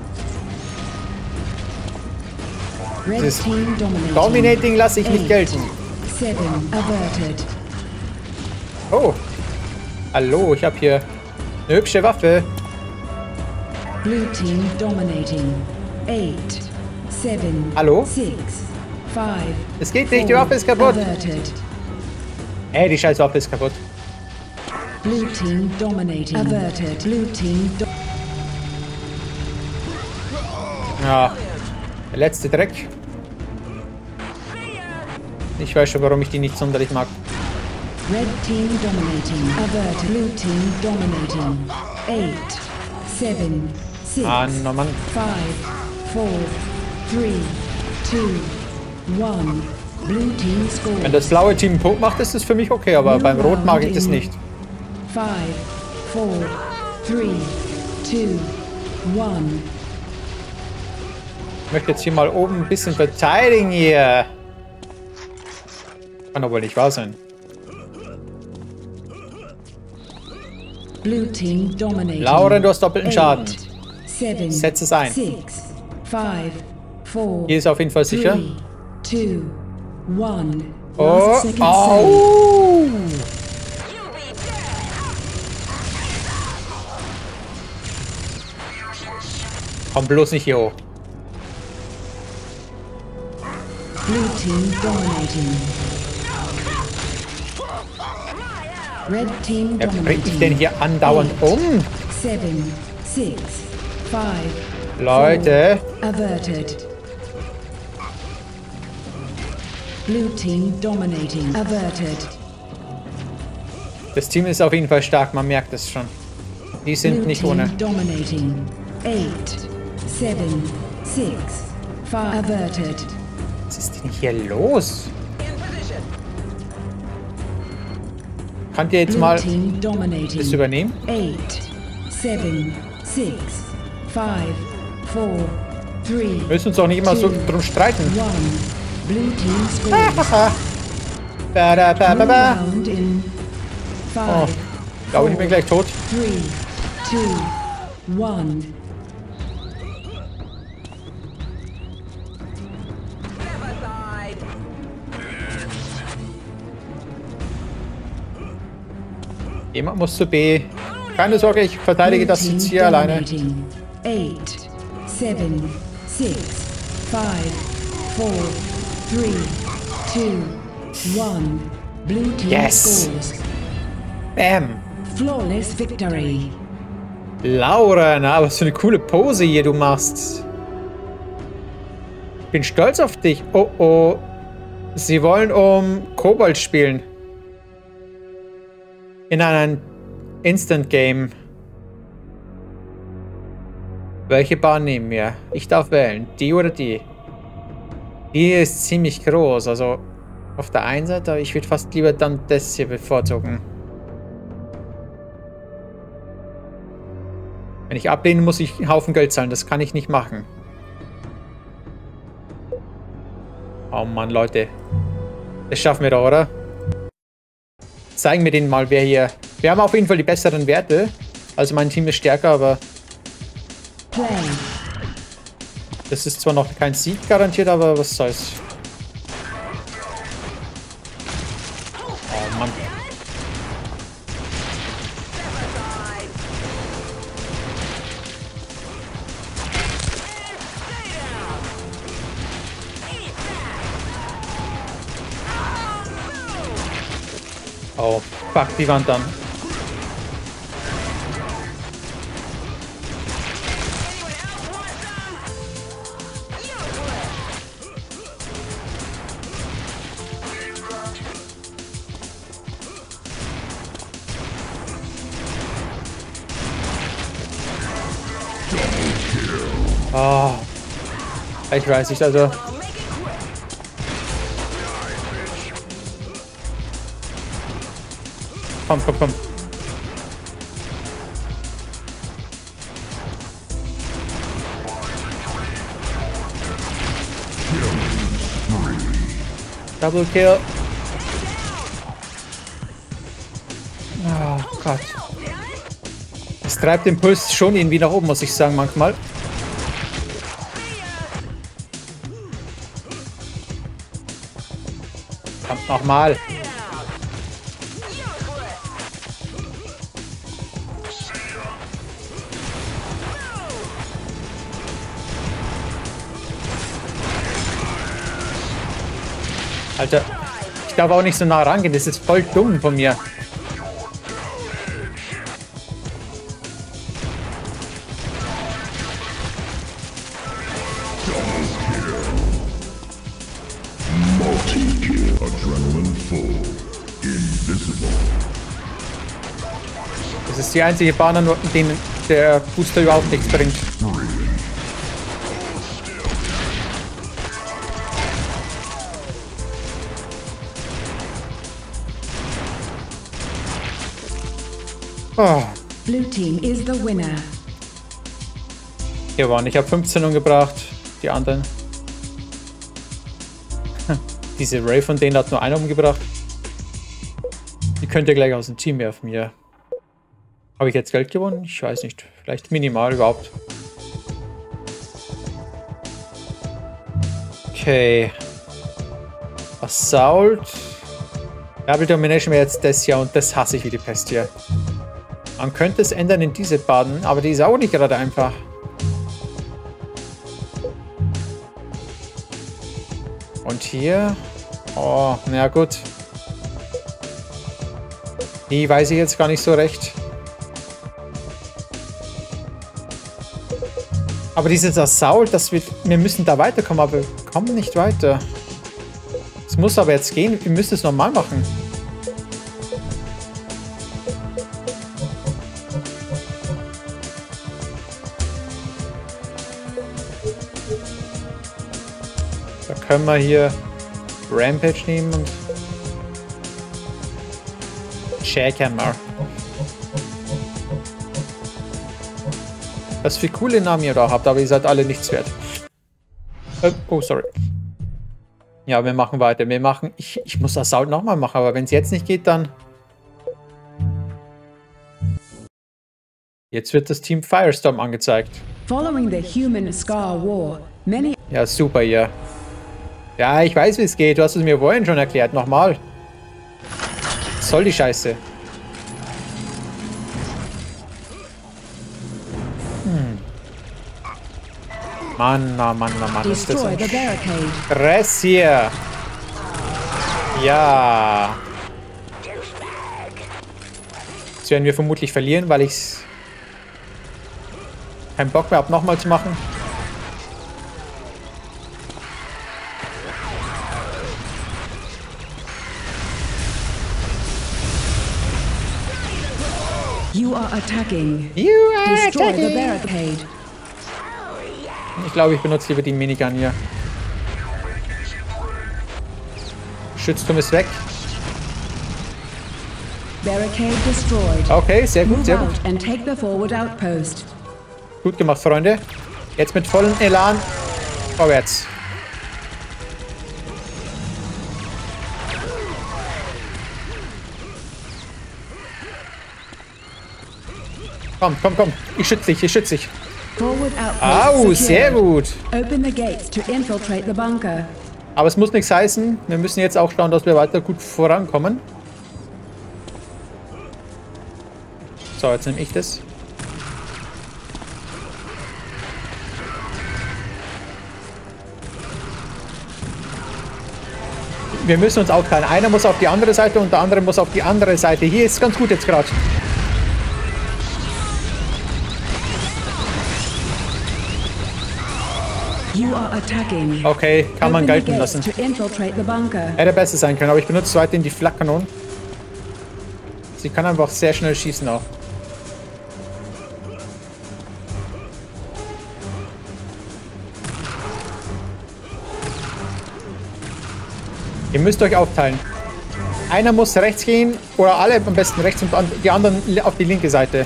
Red Dieses team dominating. Dominating lasse ich nicht Eight, gelten. Seven, averted. Oh. Hallo, ich habe hier eine hübsche Waffe. Blue team dominating. Eight, seven, Hallo? six, five. Es geht nicht, die Waffe ist kaputt. Averted. Ey, die scheiß Waffe ist kaputt. Blue team dominating. Averted. Blue team. Do Ja. Der letzte Dreck. Ich weiß schon, warum ich die nicht sonderlich mag. Red team dominating. Averted. Blue team dominating. Eight, seven, six, Ah, no, Mann. five, four, three, two, one. Blue team scores. Wenn das blaue Team einen Punkt macht, ist das für mich okay, aber beim Rot mag ich das nicht. Five, four, three, two, one. Ich möchte jetzt hier mal oben ein bisschen verteidigen hier. Kann doch wohl nicht wahr sein. Blue team dominating. Lauren, du hast doppelten Schaden. Eight, seven, Setz es ein. Six, five, four, Hier ist auf jeden Fall sicher. three, two, one. Oh, Last second save. au! Komm bloß nicht hier hoch. Blue team dominating. Red team Wer dominating. bringt mich denn hier andauernd um? Seven, six, five, Leute. four, averted. Blue team dominating. Averted. Das Team ist auf jeden Fall stark, man merkt es schon. Die sind Blue nicht team ohne. dominating. Eight, seven, six, five, averted. Was ist denn hier los? Könnt ihr jetzt Blue mal team dominating. das übernehmen? Eight, seven, six, five, four, three. Wir müssen uns doch nicht immer so drum streiten. One. Blue team scores. Ba, da, ba, ba, ba. Round in Oh, five, ich glaube, ich bin gleich tot. three, two, one. Jemand muss zu B. Keine Sorge, ich verteidige das jetzt hier alleine. Eight, seven, six, five, four, three, two, one. Blue team Yes. scores. Bam. Flawless victory. Laura, na, was für eine coole Pose hier du machst. Ich bin stolz auf dich. Oh, oh. Sie wollen um Kobold spielen. In einem Instant Game. Welche Bahn nehmen wir? Ich darf wählen. Die oder die? Die ist ziemlich groß. Also auf der einen Seite, aber ich würde fast lieber dann das hier bevorzugen. Wenn ich ablehne, muss ich einen Haufen Geld zahlen. Das kann ich nicht machen. Oh Mann, Leute. Das schaffen wir doch, oder? Zeigen wir denen mal, wer hier... Wir haben auf jeden Fall die besseren Werte. Also mein Team ist stärker, aber... Play. Das ist zwar noch kein Sieg garantiert, aber was soll's. Oh Mann. Oh, fuck, die Wand an. Oh. Ich weiß nicht, also... Komm, komm, komm. Double Kill. Oh Gott. Es treibt den Puls schon irgendwie nach oben, muss ich sagen, manchmal. Kommt nochmal. Alter, ich darf auch nicht so nah rangehen, das ist voll dumm von mir. Multi-kill. Adrenaline full. Invisible. Das ist die einzige Bahn, an denen der Booster überhaupt nichts bringt. Oh. Blue team is the winner. Gewonnen. Ich habe fünfzehn umgebracht. Die anderen. Diese Ray von denen hat nur einer umgebracht. Die könnt ihr gleich aus dem Team werfen, ja. Habe ich jetzt Geld gewonnen? Ich weiß nicht. Vielleicht minimal überhaupt. Okay. Assault. Double Domination wäre jetzt das hier und das hasse ich wie die Pest hier. Man könnte es ändern in diese Baden, aber die ist auch nicht gerade einfach. Und hier... Oh, na gut. Die weiß ich jetzt gar nicht so recht. Aber dieses Assault, das wird... Wir müssen da weiterkommen, aber wir kommen nicht weiter. Es muss aber jetzt gehen. Wir müssen es normal machen. Da können wir hier Rampage nehmen und Sharehammer. Was für coole Namen ihr da habt, aber ihr seid alle nichts wert. Oh, oh sorry. Ja, wir machen weiter. Wir machen... Ich, ich muss Assault nochmal machen, aber wenn es jetzt nicht geht, dann... Jetzt wird das Team Firestorm angezeigt. Following the human Scar War, many... Ja, super, ja. Ja, ich weiß, wie es geht. Du hast es mir vorhin schon erklärt. Nochmal. Was soll die Scheiße? Hm. Mann, oh Mann, oh Mann. Ist das ein Stress hier. Ja. Das werden wir vermutlich verlieren, weil ich keinen Bock mehr habe, nochmal zu machen. You are attacking. You are Destroy attacking. the barricade. Ich glaube, ich benutze lieber die Minigun hier. Schützturm ist weg. Barricade destroyed. Okay, sehr gut, Move sehr out gut. and take the forward outpost. Gut gemacht, Freunde. Jetzt mit vollem Elan vorwärts. Komm, komm, komm. Ich schütze dich, ich schütze dich. Forward outpost Au, secured. sehr gut. Open the gates to infiltrate the bunker. Aber es muss nichts heißen. Wir müssen jetzt auch schauen, dass wir weiter gut vorankommen. So, jetzt nehme ich das. Wir müssen uns aufteilen. Einer muss auf die andere Seite und der andere muss auf die andere Seite. Hier ist ganz gut jetzt gerade. You are attacking. Okay, kann man Open the gelten gates lassen. to infiltrate the bunker. Hätte besser sein können, aber ich benutze weiterhin die Flakkanonen. Sie kann einfach sehr schnell schießen auch. Ihr müsst euch aufteilen. Einer muss rechts gehen oder alle am besten rechts und die anderen auf die linke Seite.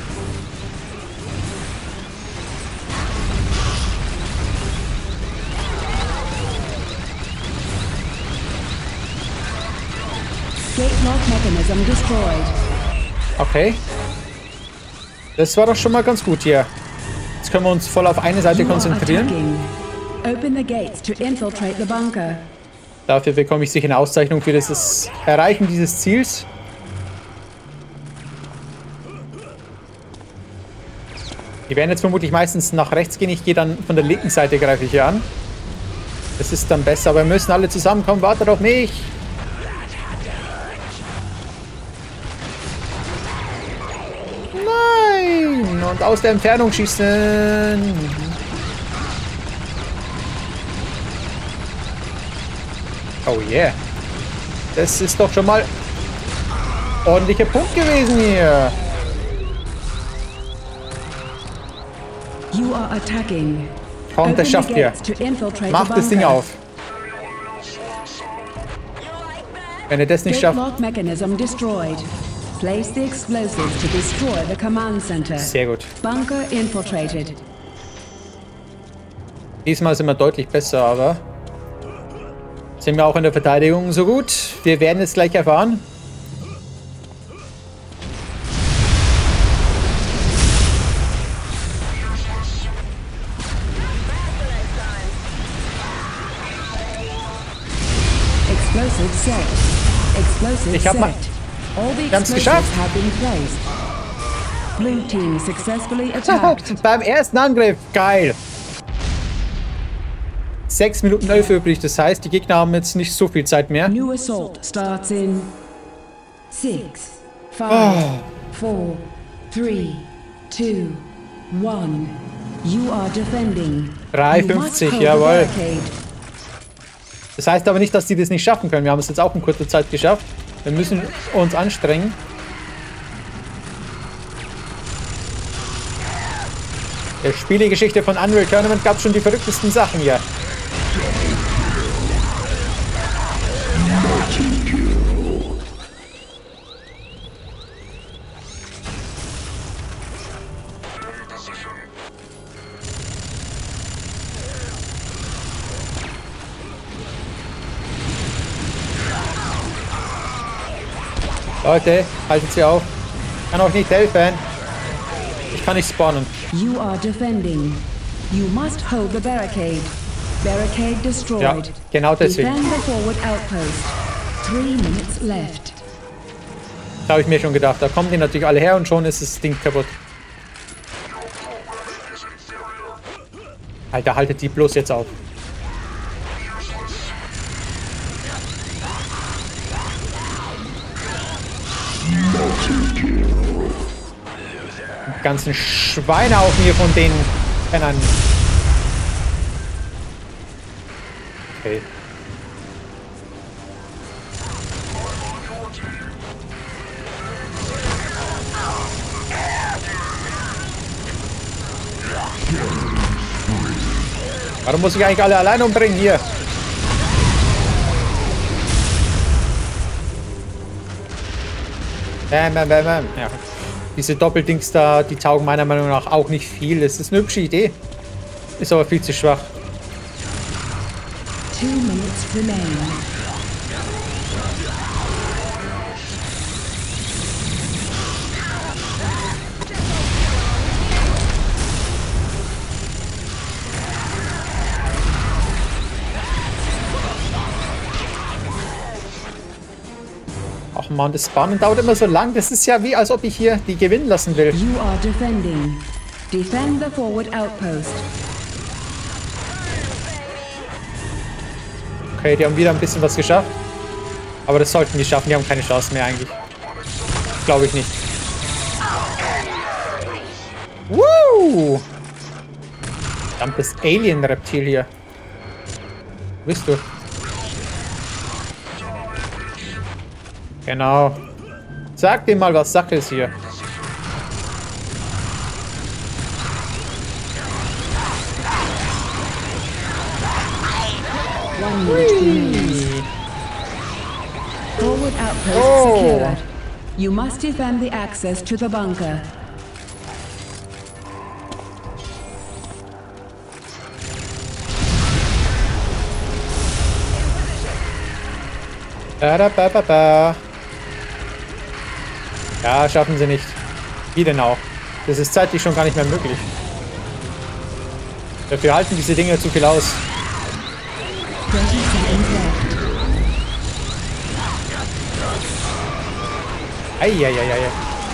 Gate lock mechanism destroyed. Okay. Das war doch schon mal ganz gut hier. Jetzt können wir uns voll auf eine Seite You are konzentrieren. attacking. Open the gates to infiltrate the bunker. Dafür bekomme ich sicher eine Auszeichnung für das Erreichen dieses Ziels. Die werden jetzt vermutlich meistens nach rechts gehen. Ich gehe dann von der linken Seite, greife ich hier an. Das ist dann besser, aber wir müssen alle zusammenkommen. Wartet auf mich! Nein! Und aus der Entfernung schießen! Oh yeah. Das ist doch schon mal ordentlicher Punkt gewesen hier. You are attacking. Komm, das schafft ihr. Macht das Ding auf. Wenn ihr das nicht schafft. Lock mechanism destroyed. Place the explosives to destroy the command center. Sehr gut. Bunker infiltrated. Diesmal sind wir deutlich besser, aber sind wir auch in der Verteidigung so gut? Wir werden es gleich erfahren. Explosive set. Explosive Ich hab mal- set. All the Wir haben's explosives geschafft. have been placed. Blue team successfully attacked. Beim ersten Angriff. Geil. sechs Minuten elf übrig. Das heißt, die Gegner haben jetzt nicht so viel Zeit mehr. New assault starts in six, five, Oh. four, three, two, one. You are defending. drei You must fünfzig, hold the jawohl. barricade. Das heißt aber nicht, dass die das nicht schaffen können. Wir haben es jetzt auch in kurzer Zeit geschafft. Wir müssen uns anstrengen. Der Spielegeschichte von Unreal Tournament gab es schon die verrücktesten Sachen hier. Leute, haltet sie auf. Ich kann euch nicht helfen. Ich kann nicht spawnen. You are defending. You must hold the barricade. Barricade destroyed. Ja, genau deswegen. Defend the forward outpost. Three minutes left. Da habe ich mir schon gedacht. Da kommen die natürlich alle her und schon ist das Ding kaputt. Alter, haltet die bloß jetzt auf. Die ganzen Schweineaugen hier von den Pennern. Okay. Warum muss ich eigentlich alle alleine umbringen hier? Bam, bam, bam, bam. Ja. Diese Doppeldings da, die taugen meiner Meinung nach auch nicht viel. Das ist eine hübsche Idee. Ist aber viel zu schwach. Two minutes remain. Ach man, das Spawnen dauert immer so lang. Das ist ja wie, als ob ich hier die gewinnen lassen will. You are defending. Defend the forward outpost. Okay, die haben wieder ein bisschen was geschafft. Aber das sollten die schaffen. Die haben keine Chance mehr eigentlich. Glaube ich nicht. Woo! Verdammtes Alien-Reptil hier. Wo bist du? Genau. Sag dir mal, was Sache ist hier. One minute remains. Forward outpost Oh. secured. You must defend the access to the bunker. Da, da, ba, ba, ba. Ja, schaffen sie nicht. Wie denn auch? Das ist zeitlich schon gar nicht mehr möglich. Dafür halten diese Dinge zu viel aus. twenty seconds left. Eieieiei.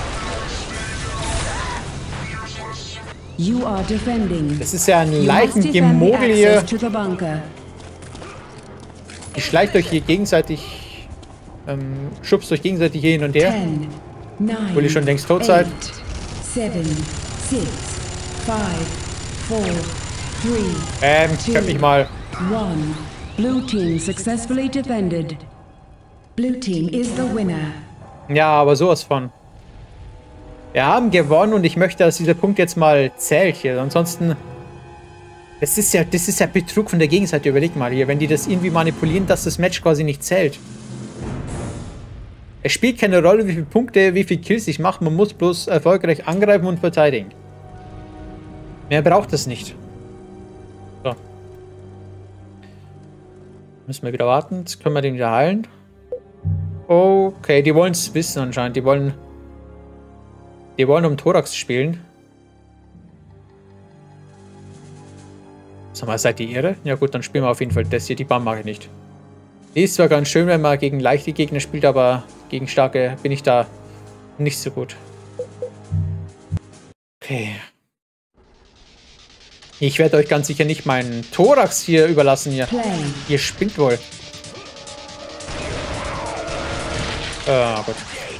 You are defending. Das ist ja ein You must Leichengemogel defend the hier. access to the bunker. Ihr schleicht euch hier gegenseitig, ähm, schubst euch gegenseitig hier hin und her. ten, nine, Obwohl ihr schon längst tot seid. eight, seven, six, five, four, three, Ähm, könnt mich mal. one. Blue team successfully defended. Blue team is the winner. Ja, aber sowas von. Wir haben gewonnen und ich möchte, dass dieser Punkt jetzt mal zählt hier. Ansonsten, das ist ja, das ist ja Betrug von der Gegenseite. Überleg mal hier, wenn die das irgendwie manipulieren, dass das Match quasi nicht zählt. Es spielt keine Rolle, wie viele Punkte, wie viele Kills ich mache. Man muss bloß erfolgreich angreifen und verteidigen. Mehr braucht es nicht. So. Müssen wir wieder warten. Jetzt können wir den wieder heilen. Okay, die wollen es wissen anscheinend. Die wollen... Die wollen um Thorax spielen. Sag mal, seid ihr irre? Ja gut, dann spielen wir auf jeden Fall das hier. Die Bahn mache ich nicht. Die ist zwar ganz schön, wenn man gegen leichte Gegner spielt, aber gegen starke bin ich da nicht so gut. Okay. Ich werde euch ganz sicher nicht meinen Thorax hier überlassen hier. Play. Ihr spinnt wohl. Ah, gut.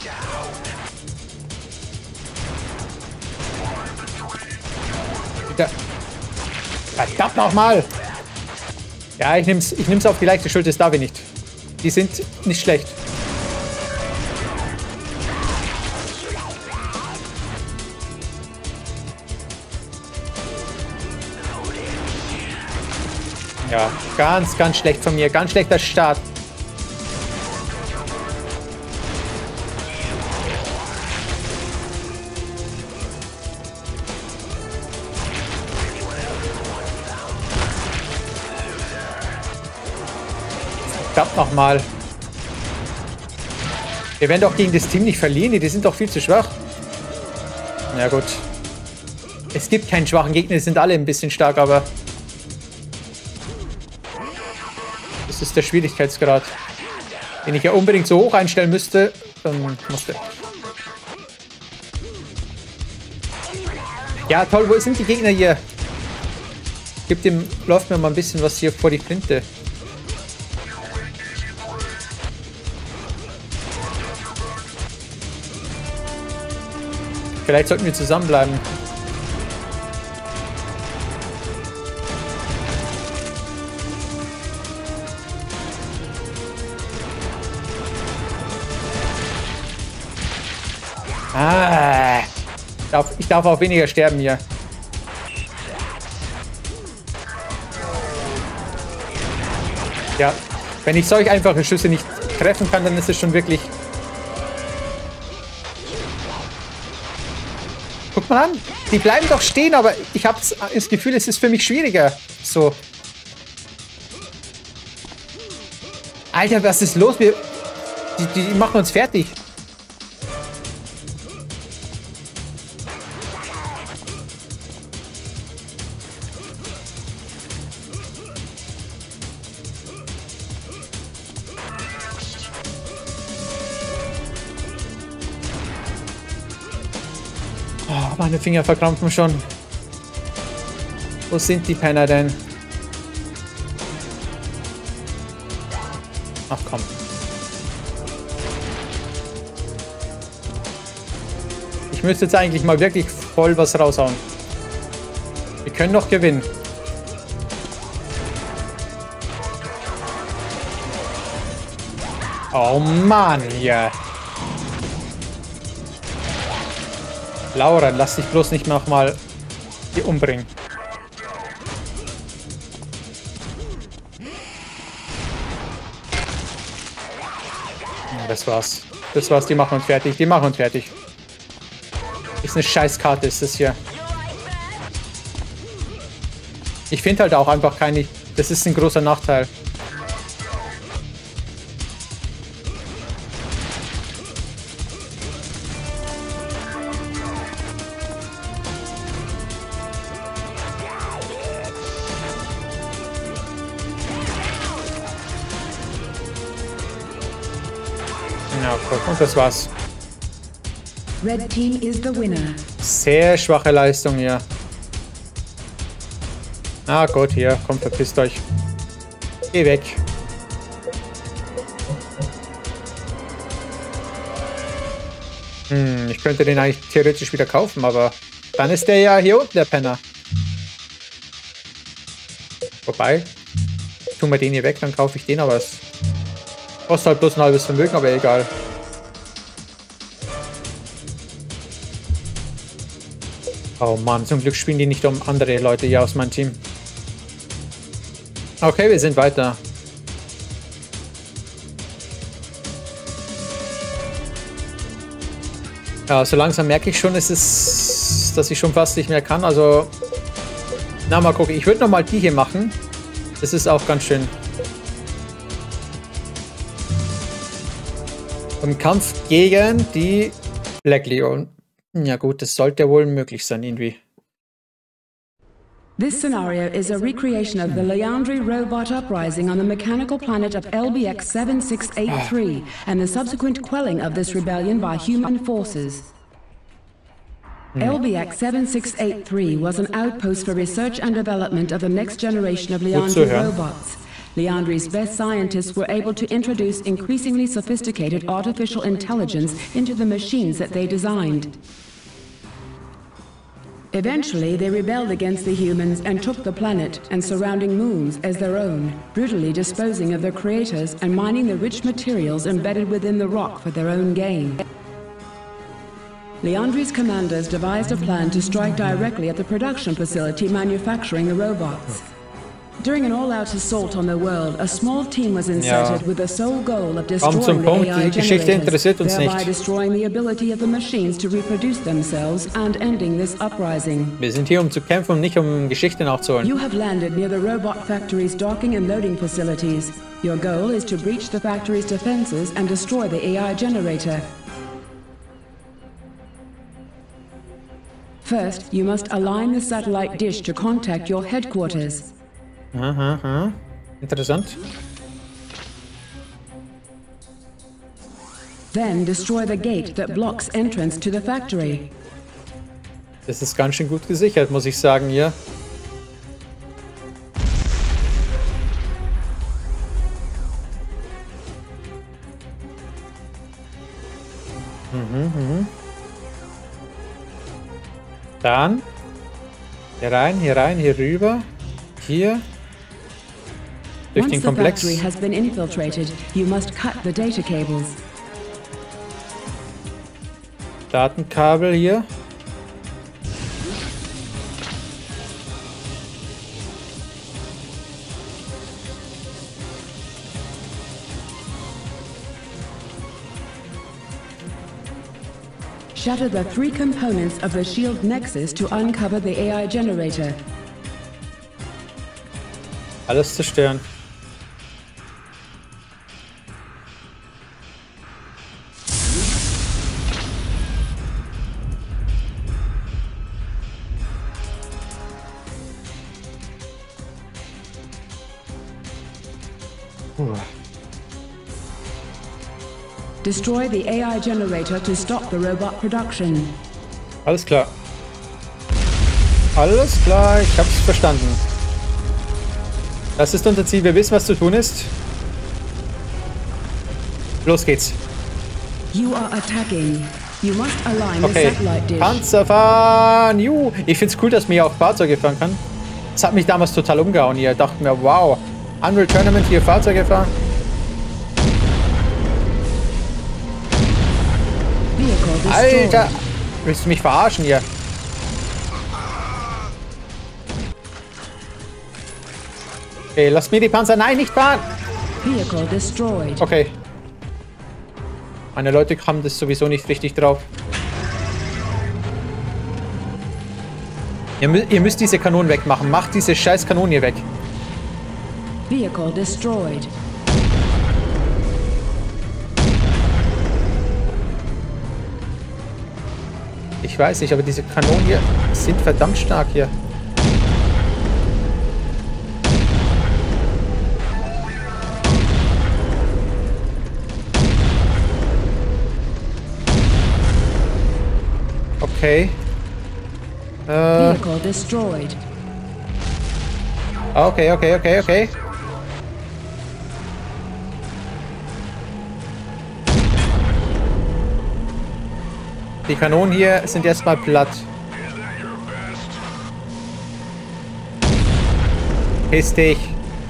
Bitte. Verdammt nochmal! Ja, ich nehm's, ich nehm's auf die leichte Schulter, das darf ich nicht. Die sind nicht schlecht. Ja, ganz, ganz schlecht von mir. Ganz schlechter Start. Klappt nochmal. Wir werden doch gegen das Team nicht verlieren. Die sind doch viel zu schwach. Na gut. Es gibt keinen schwachen Gegner. Die sind alle ein bisschen stark, aber... Das ist der Schwierigkeitsgrad, den ich ja unbedingt so hoch einstellen müsste. Dann musste. Ja, toll. Wo sind die Gegner hier? Gib dem... Läuft mir mal ein bisschen was hier vor die Flinte. Vielleicht sollten wir zusammenbleiben. Ah, ich darf, ich darf auch weniger sterben hier. Ja, wenn ich solch einfache Schüsse nicht treffen kann, dann ist es schon wirklich... Guck mal an, die bleiben doch stehen, aber ich habe das Gefühl, es ist für mich schwieriger. So. Alter, was ist los? Wir, die, die machen uns fertig. Oh, meine Finger verkrampfen schon. Wo sind die Penner denn? Ach komm. Ich müsste jetzt eigentlich mal wirklich voll was raushauen. Wir können noch gewinnen. Oh Mann, ja. Laura, lass dich bloß nicht nochmal hier umbringen. Das war's. Das war's, die machen uns fertig. Die machen uns fertig. Ist eine Scheißkarte, ist das hier. Ich finde halt auch einfach keine... Das ist ein großer Nachteil. Ja, und das war's. Red team is the winner. Sehr schwache Leistung hier. Ah Gott, hier, kommt, verpisst euch. Geh weg. Hm, ich könnte den eigentlich theoretisch wieder kaufen, aber dann ist der ja hier unten, der Penner. Wobei, tun wir den hier weg, dann kaufe ich den, aber es kostet halt bloß ein halbes Vermögen, aber egal. Oh Mann, zum Glück spielen die nicht um andere Leute hier aus meinem Team. Okay, wir sind weiter. Ja, so langsam merke ich schon, es ist, dass ich schon fast nicht mehr kann. Also, na mal gucken. Ich würde nochmal die hier machen. Das ist auch ganz schön. Im Kampf gegen die Black Legion. Ja gut, das sollte wohl möglich sein irgendwie. This scenario is a recreation of the Liandry robot uprising on the mechanical planet of L B X seven six eight three and the subsequent quelling of this rebellion by human forces. L B X seven six eight three was an outpost for research and development of the next generation of Liandry robots. Liandry's best scientists were able to introduce increasingly sophisticated artificial intelligence into the machines that they designed. Eventually, they rebelled against the humans and took the planet and surrounding moons as their own, brutally disposing of their creators and mining the rich materials embedded within the rock for their own gain. Liandry's commanders devised a plan to strike directly at the production facility manufacturing the robots. During an all-out assault on the world, a small team was inserted Ja. with the sole goal of Komm zum destroying the Punkt, A I die Geschichte interessiert uns generators, thereby nicht. destroying the ability of the machines to reproduce themselves and ending this uprising. Wir sind hier, um zu kämpfen und nicht um Geschichte nachzuholen. You have landed near the robot factory's docking and loading facilities. Your goal is to breach the factory's defenses and destroy the A I generator. First, you must align the satellite dish to contact your headquarters. Aha, aha. Interessant. Then destroy the gate that blocks entrance to the factory. Das ist ganz schön gut gesichert, muss ich sagen, hier. Mhm, mhm. Dann hier rein, hier rein, hier rüber. Hier. Durch Once den the Komplex. factory has been infiltrated, you must cut the data cables. Datenkabel hier. Shatter the three components of the shield nexus to uncover the A I generator. Alles zerstören. Puh. Destroy the A I generator to stop the robot production. Alles klar. Alles klar, ich hab's verstanden. Das ist unser Ziel, wir wissen, was zu tun ist. Los geht's. You are attacking. You must align Okay, the satellite dish. Panzer fahren. Juhu. Ich find's cool, dass man hier auch Fahrzeuge fahren kann. Das hat mich damals total umgehauen hier. Ich dachte mir, wow, Unreal Tournament hier Fahrzeuge fahren. Vehicle destroyed. Alter, willst du mich verarschen hier? Okay, lass mir die Panzer. Nein, nicht fahren. Vehicle destroyed. Okay. Meine Leute haben das sowieso nicht richtig drauf. Ihr, mü ihr müsst diese Kanonen wegmachen. Macht diese scheiß Kanonen hier weg. Vehicle destroyed. Ich weiß nicht, aber diese Kanonen hier sind verdammt stark hier. Okay. Äh. Vehicle destroyed. Okay, okay, okay, okay. Die Kanonen hier sind erstmal platt. Piss dich.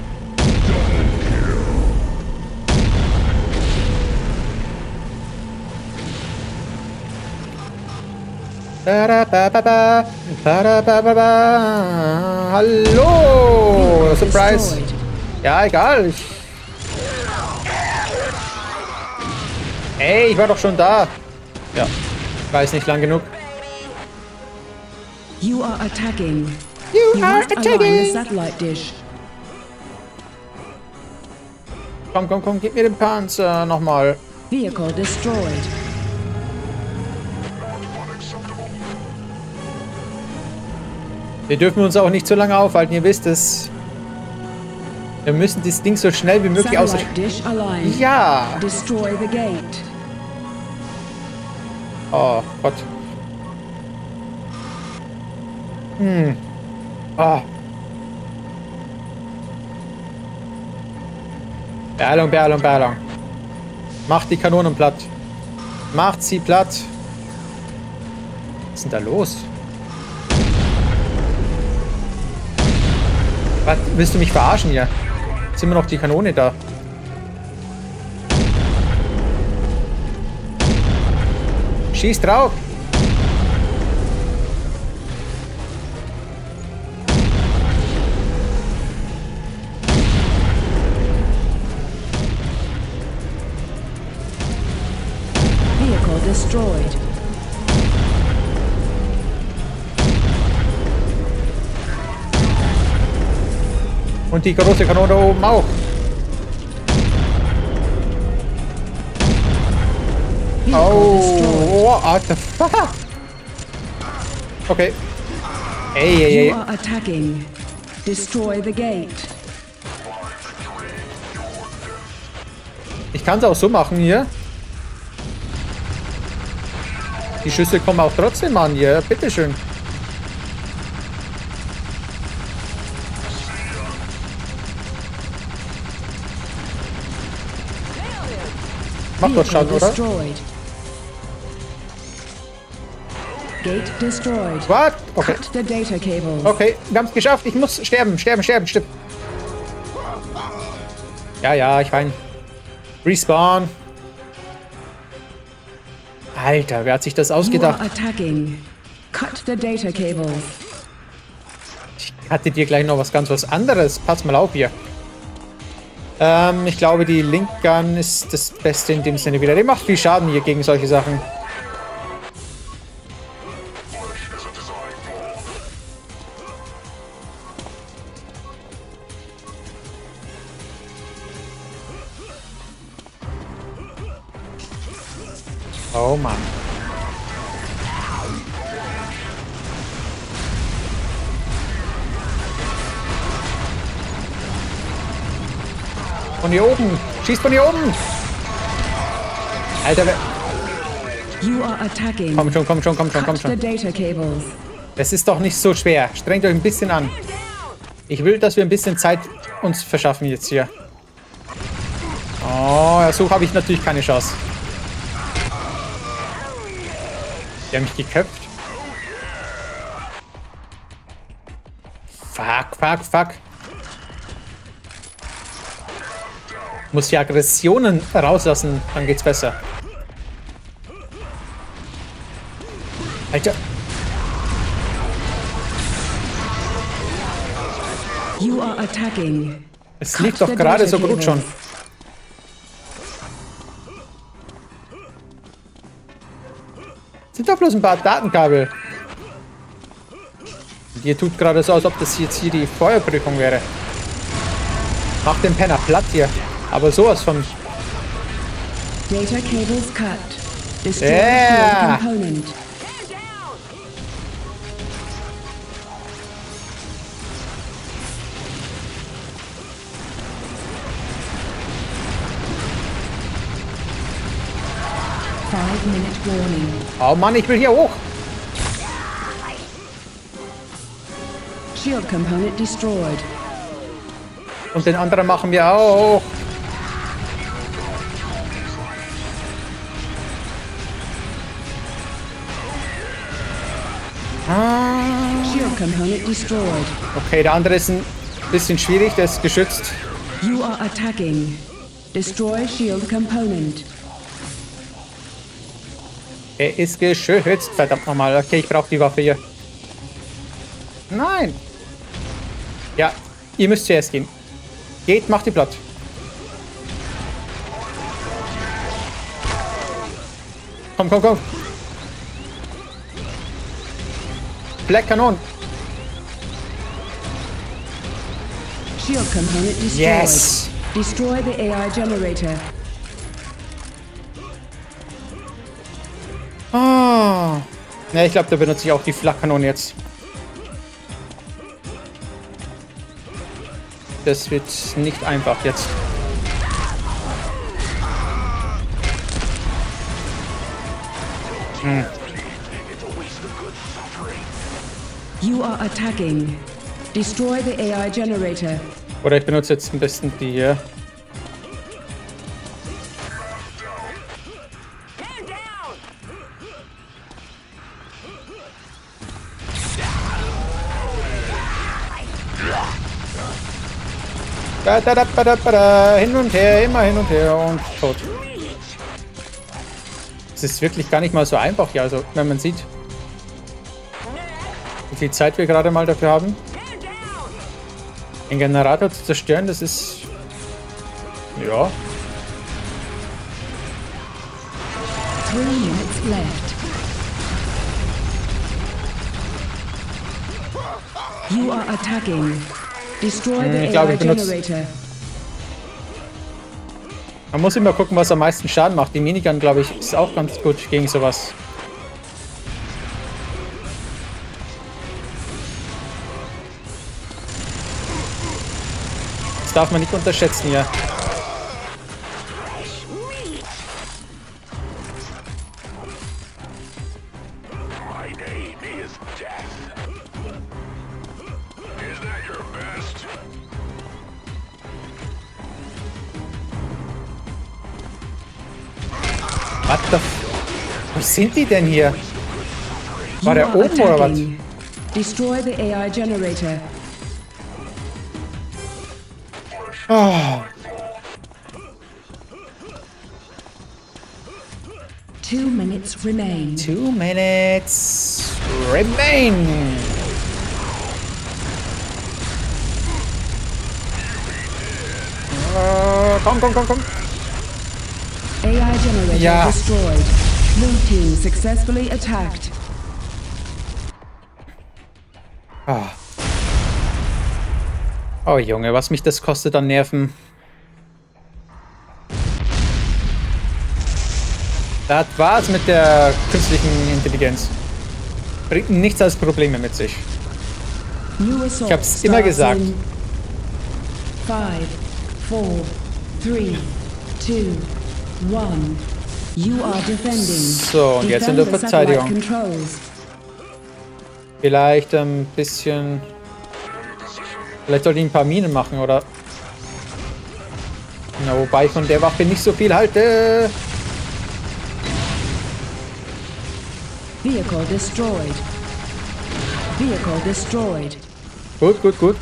Ba-da-ba-ba-ba. Ba-da-ba-ba-ba. Hallo! Surprise! Ja, egal. Ich Ey, ich war doch schon da. Ja. War jetzt nicht lang genug. You are attacking. You You are must align the attacking. satellite dish. Komm, komm, komm, gib mir den Panzer nochmal. Vehicle destroyed. Wir dürfen uns auch nicht so lange aufhalten, ihr wisst es. Wir müssen das Ding so schnell wie möglich aus... Satellite dish aligned. Ja! Destroy the gate. Oh Gott. Hm. Oh. Beeilung, Beeilung, Beeilung. Macht die Kanonen platt. Macht sie platt. Was ist denn da los? Was? Willst du mich verarschen hier? Jetzt sind immer noch die Kanone da. Schieß drauf! Vehicle destroyed. Und die große Kanone da oben auch. Vehicle destroyed. Oh, what the fuck? Okay. Ey, ey, ey. You are attacking. Destroy the gate. Ich kann es auch so machen hier. Die Schüsse kommen auch trotzdem an hier. Bitteschön. Macht doch Schaden, oder? Destroyed. Gate destroyed. What? Okay. Cut the data cables. Okay, wir haben es geschafft. Ich muss sterben, sterben, sterben, sterben. Ja, ja, ich weine. Respawn. Alter, wer hat sich das You ausgedacht? are attacking. Cut the data cables. Ich hatte dir gleich noch was ganz was anderes. Pass mal auf hier. Ähm, ich glaube, die Link Gun ist das Beste in dem Sinne wieder. Die macht viel Schaden hier gegen solche Sachen. Oh Mann. Von hier oben. Schießt von hier oben. Alter, wer... You are attacking. Komm schon, komm schon, komm schon, komm Cut the schon. data cables. Das ist doch nicht so schwer. Strengt euch ein bisschen an. Ich will, dass wir ein bisschen Zeit uns verschaffen jetzt hier. Oh, ja, so habe ich natürlich keine Chance. Die haben mich geköpft. Fuck, fuck, fuck. Muss die Aggressionen rauslassen, dann geht's besser. Alter. You are attacking. Es liegt doch gerade so gut schon. doch bloß ein paar Datenkabel. Die tut gerade so, als ob das jetzt hier die Feuerprüfung wäre. Mach den Penner platt hier. Aber sowas von... Data cables cut. Destroy Yeah. shield component. Five minute warning. Oh Mann, ich will hier hoch. Shield component destroyed. Und den anderen machen wir auch. Ah. Shield component destroyed. Okay, der andere ist ein bisschen schwierig, der ist geschützt. You are attacking. Destroy shield component. Er ist geschützt, verdammt nochmal. Okay, ich brauche die Waffe hier. Nein. Ja, ihr müsst zuerst gehen. Geht, macht die platt. Komm, komm, komm. Black Kanon. Shield component destroyed. Yes. Destroy the A I generator. Ah. Ja, ich glaube, da benutze ich auch die Flakkanone jetzt. Das wird nicht einfach jetzt. Hm. You are attacking. Destroy the A I generator. Oder ich benutze jetzt am besten die hier. Da, da, da, da, da, da, hin und her, immer hin und her und tot. Es ist wirklich gar nicht mal so einfach hier, also wenn man sieht, wie viel Zeit wir gerade mal dafür haben. Den Generator zu zerstören, das ist... ja. Three minutes left. You are attacking. Destroy Hm, the ich glaube, A I ich benutze- generator. Man muss immer gucken, was am meisten Schaden macht. Die Minigun, glaube ich, ist auch ganz gut gegen sowas. Das darf man nicht unterschätzen, ja. My name is Death. Is that your best? What the f... Wo sind die denn hier? War You der are oben oder was? attacking. Destroy the A I generator. Oh, Two minutes remain. two minutes remain. Äh, komm, komm, komm, komm. A I generator Ja. destroyed. Blue team successfully attacked. Ah. Oh Junge, was mich das kostet an Nerven. Das war's mit der künstlichen Intelligenz. Bringt nichts als Probleme mit sich. New assault Ich hab's immer starts gesagt. in Five, four, three, two, one. You are defending. So, und jetzt in der Defend the satellite Verteidigung. controls. Vielleicht ein bisschen... Vielleicht sollte ich ein paar Minen machen, oder... Na, wobei ich von der Waffe nicht so viel halte. Vehicle destroyed. Vehicle destroyed. Gut, gut, gut.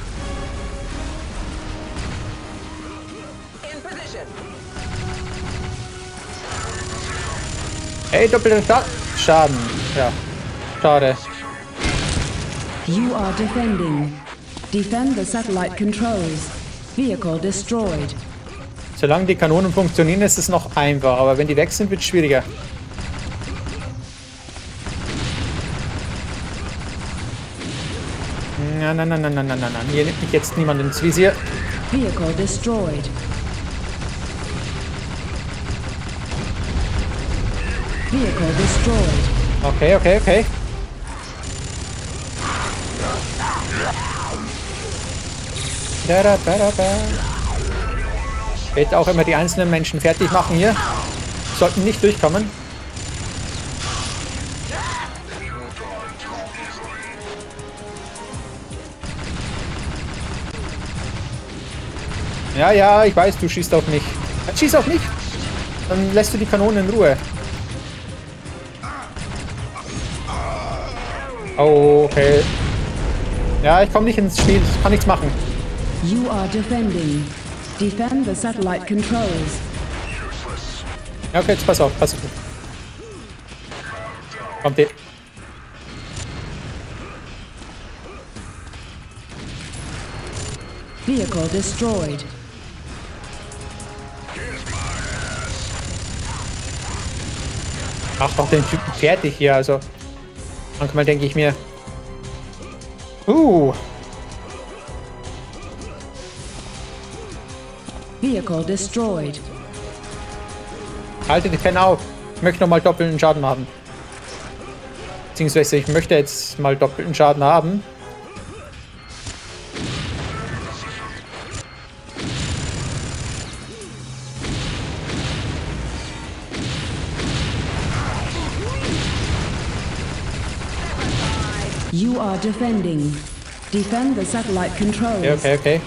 Hey, doppelter Scha Schaden. Ja, schade. You are defending. Defend the satellite controls. Vehicle destroyed. Solange die Kanonen funktionieren, ist es noch einfach. Aber wenn die weg sind, wird es schwieriger. Nein, nein, nein, nein, nein, nein, nein. Hier nimmt mich jetzt niemand ins Visier. Vehicle destroyed. Vehicle destroyed. Okay, okay, okay. Da, da, da, da, da. Bitte auch immer die einzelnen Menschen fertig machen hier. Sollten nicht durchkommen. Ja, ja, ich weiß, du schießt auf mich. Schieß auf mich! Dann lässt du die Kanonen in Ruhe. Oh, okay. Ja, ich komme nicht ins Spiel. Ich kann nichts machen. You are defending. Defend the satellite controls. Ja, okay, jetzt pass auf. Pass auf. Kommt ihr. Vehicle destroyed. Mach doch den Typen fertig hier, also. Manchmal denke ich mir. Uh. Vehicle destroyed. Halte die Pen auf. Ich möchte nochmal doppelten Schaden haben. Beziehungsweise ich möchte jetzt mal doppelten Schaden haben. You are defending. Defend the satellite controls. Okay, okay, okay.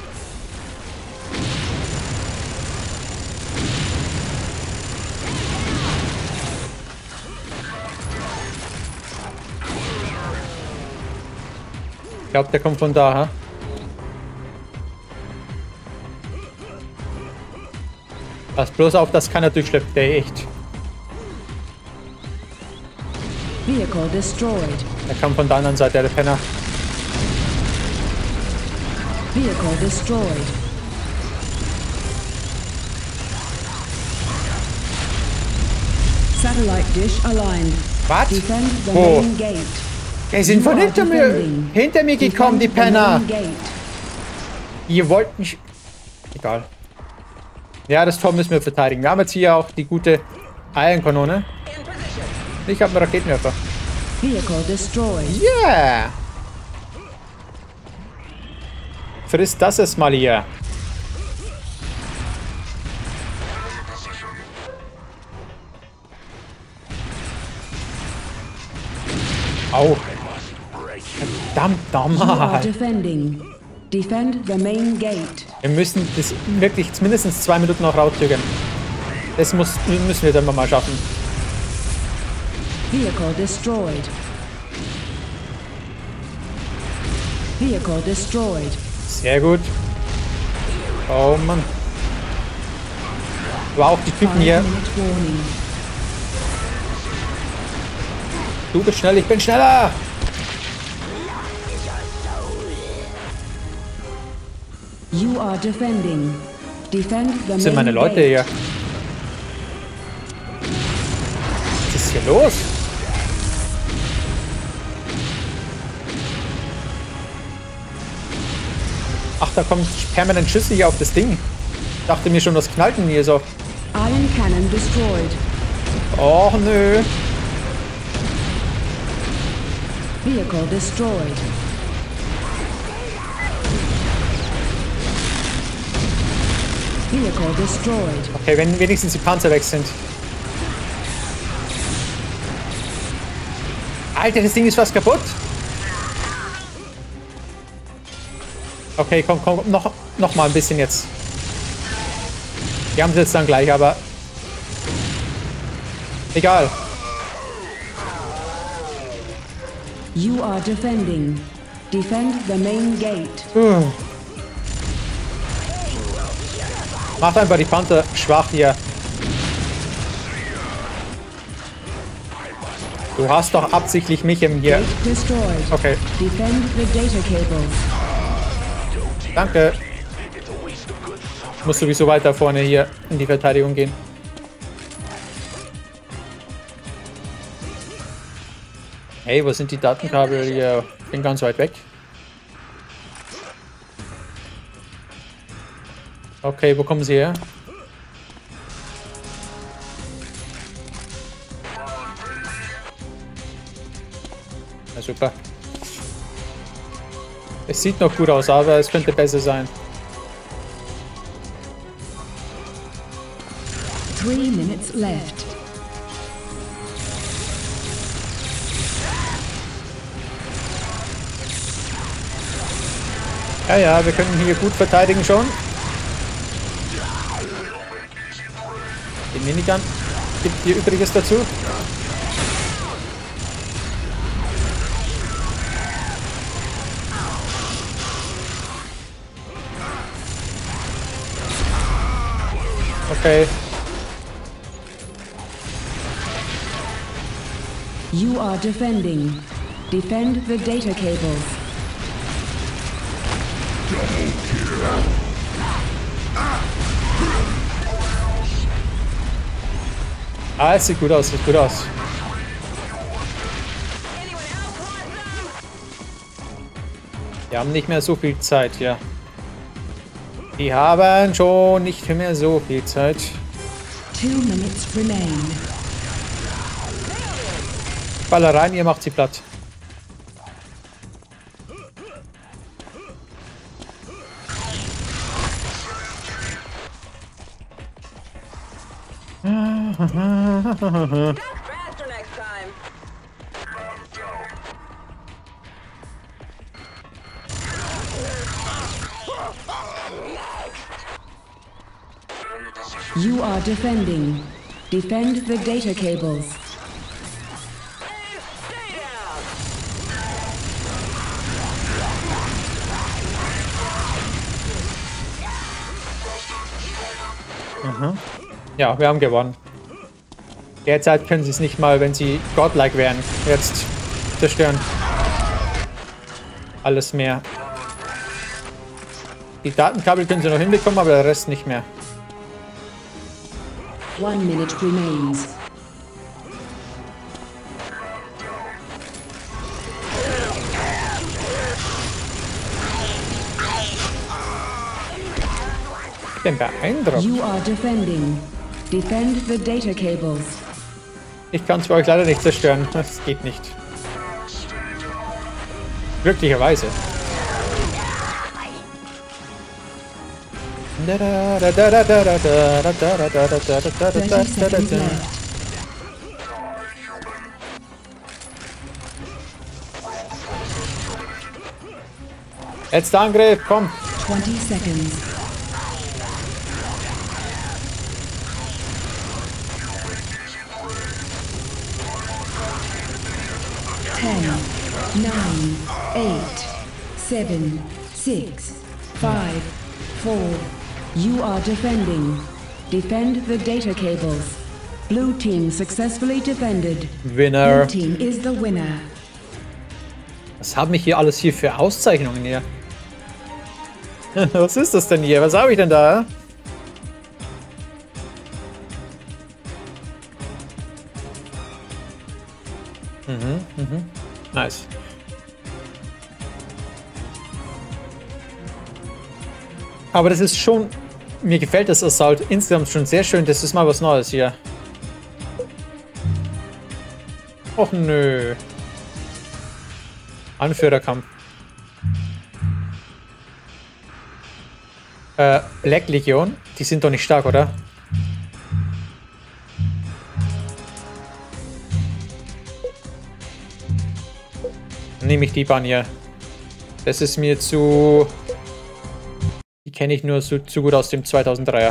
Ich glaube, der kommt von da, ha? Pass bloß auf, dass keiner durchschleppt, der echt. Vehicle destroyed. Der kam von der anderen Seite, der Penner. Vehicle destroyed. Satellite dish aligned. Was? Defend the Wo? main gate. Die sind von hinter mir, hinter mir gekommen, die Penner. Ihr wollt nicht... Egal. Ja, das Tor müssen wir verteidigen. Wir haben jetzt hier auch die gute Eisenkanone. Ich habe einen Raketenwerfer. Vehicle destroyed. Yeah! Friss das es mal hier. Au. Verdammt You are nochmal. defending. Defend the main gate. Wir müssen das wirklich mindestens zwei Minuten noch rauszögern. Das muss, müssen wir dann mal schaffen. Vehicle destroyed. Vehicle destroyed. Sehr gut. Oh Mann. Aber auch die Typen hier. Five minute warning. Du bist schnell, ich bin schneller. You are defending. Defend the Das sind main meine Leute gate. hier. Was ist hier los? Ach, da kommt permanent Schüsse hier auf das Ding. Ich dachte mir schon, was knallt denn hier so? Iron cannon destroyed. Och nö. Vehicle destroyed. Vehicle destroyed. Okay, wenn wenigstens die Panzer weg sind. Alter, das Ding ist fast kaputt. Okay, komm, komm, noch, noch mal ein bisschen jetzt. Die haben es jetzt dann gleich, aber... Egal. You are defending. Defend the main gate. Uh. Macht einfach die Panther schwach hier. Du hast doch absichtlich mich im hier. Gate destroyed. Okay, Defend the data cables. danke. Ich muss sowieso weiter vorne hier in die Verteidigung gehen. Hey, wo sind die Datenkabel hier? Ich bin ganz weit weg. Okay, wo kommen sie her? Ja, super. Es sieht noch gut aus, aber es könnte besser sein. Three minutes left. Ja, ja, wir können hier gut verteidigen schon. Den Minigun gibt hier Übriges dazu. Okay. You are defending. Defend the data cables. Ah, es sieht gut aus, sieht gut aus. Wir haben nicht mehr so viel Zeit, ja. Die haben schon nicht mehr so viel Zeit. Two minutes remain. Baller rein, ihr macht sie platt. Faster next time. You are defending. Defend the data cables. Stay down. Ja, wir haben gewonnen. Derzeit können sie es nicht mal, wenn sie godlike wären, jetzt zerstören. Alles mehr. Die Datenkabel können sie noch hinbekommen, aber der Rest nicht mehr. One minute remains. Ich bin beeindruckt. You are defending. Defend the data cables. Ich kann es für euch leider nicht zerstören. Das geht nicht. Glücklicherweise. thirty seconds left. Jetzt der Angriff, komm. twenty seconds. ten, nine, eight, seven, six, five, four. You are defending. Defend the data cables. Blue team successfully defended. Winner. Blue team is the winner. Was haben mich hier alles hier für Auszeichnungen hier? Was ist das denn hier? Was habe ich denn da? Mhm, mhm. Nice. Aber das ist schon... Mir gefällt das Assault insgesamt schon sehr schön. Das ist mal was Neues hier. Och nö. Anführerkampf. Äh, Black Legion? Die sind doch nicht stark, oder? Nehme ich die Bahn hier. Das ist mir zu... Die kenne ich nur so, zu gut aus dem zweitausenddreier.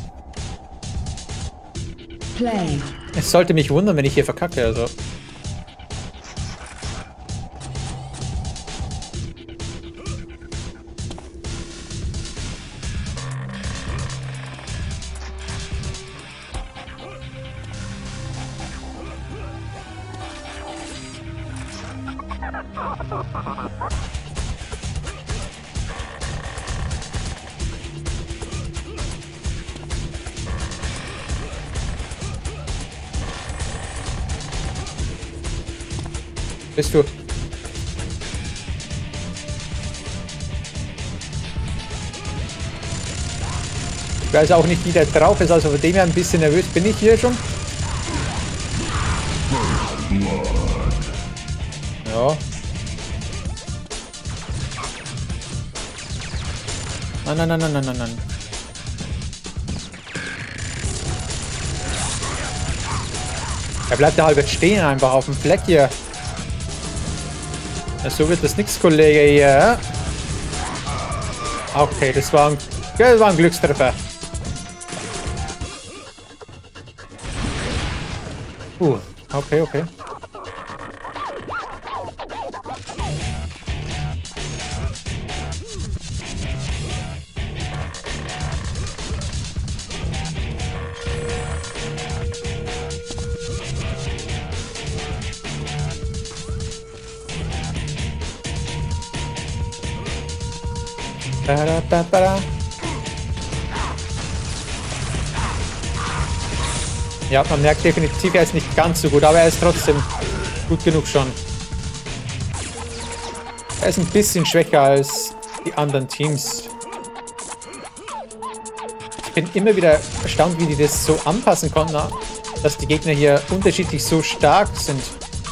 Play. Es sollte mich wundern, wenn ich hier verkacke, also... Bist du? Ich weiß auch nicht, wie der drauf ist, also von dem her ein bisschen nervös bin ich hier schon. Ja. Nein, nein, nein, nein, nein, nein, nein. Er bleibt da halb jetzt stehen, einfach auf dem Fleck hier. Ja, so wird das nix, Kollege hier. Okay, das war ein, das war ein Glückstreffer. Uh, okay, okay. Ja, man merkt definitiv, er ist nicht ganz so gut, aber er ist trotzdem gut genug schon. Er ist ein bisschen schwächer als die anderen Teams. Ich bin immer wieder erstaunt, wie die das so anpassen konnten, dass die Gegner hier unterschiedlich so stark sind.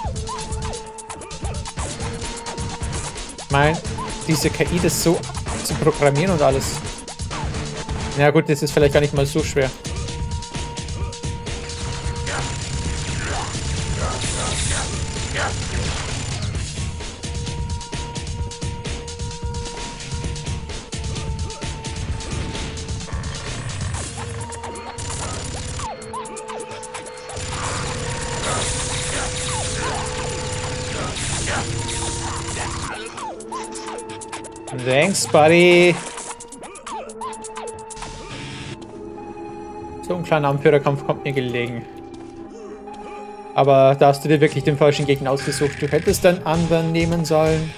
Ich meine, diese K I, das so zu programmieren und alles. Na ja, gut, das ist vielleicht gar nicht mal so schwer. Thanks, buddy. So ein kleiner Anführerkampf kommt mir gelegen. Aber da hast du dir wirklich den falschen Gegner ausgesucht. Du hättest einen anderen nehmen sollen.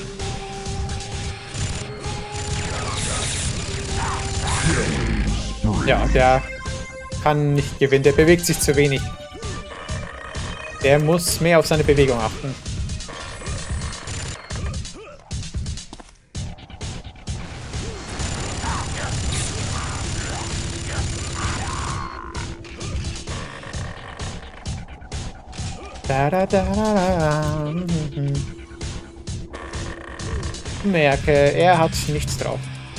Ja, der kann nicht gewinnen. Der bewegt sich zu wenig. Der muss mehr auf seine Bewegung achten. Da, da, da, da. Merke, er hat nichts drauf.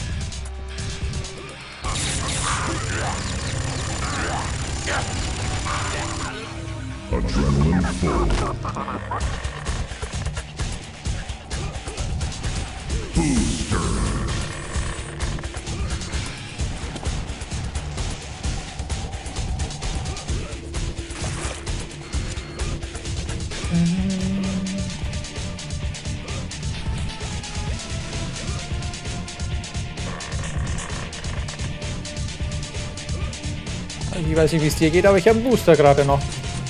Adrenaline full. Booster. Ich weiß nicht, wie es dir geht, aber ich habe einen Booster gerade noch.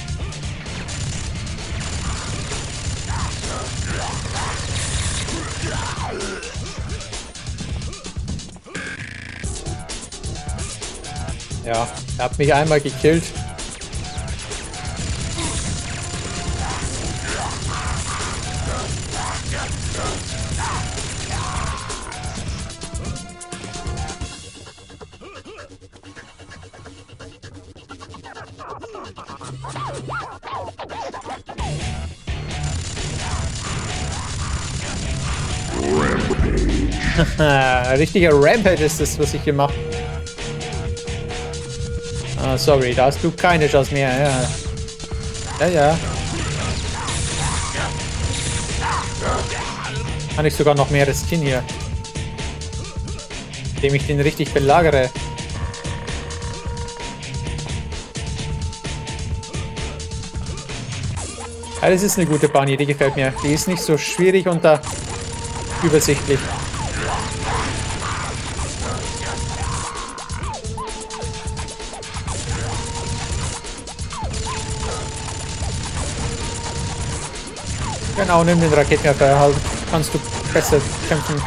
Ja, er hat mich einmal gekillt. Richtiger Rampage ist das, was ich hier mache. Ah, sorry, da hast du keine Chance mehr. Ja, ja. ja. Kann ich sogar noch mehr riskieren hier. Indem ich den richtig belagere. Ja, das ist eine gute Bahn, die gefällt mir. Die ist nicht so schwierig und da übersichtlich. Genau, nimm den Raketenwerfer, halt kannst du besser kämpfen.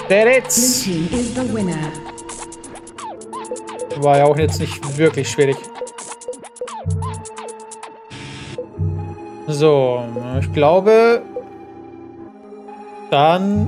Blue Teretz! team is the winner. War ja auch jetzt nicht wirklich schwierig. So, ich glaube, dann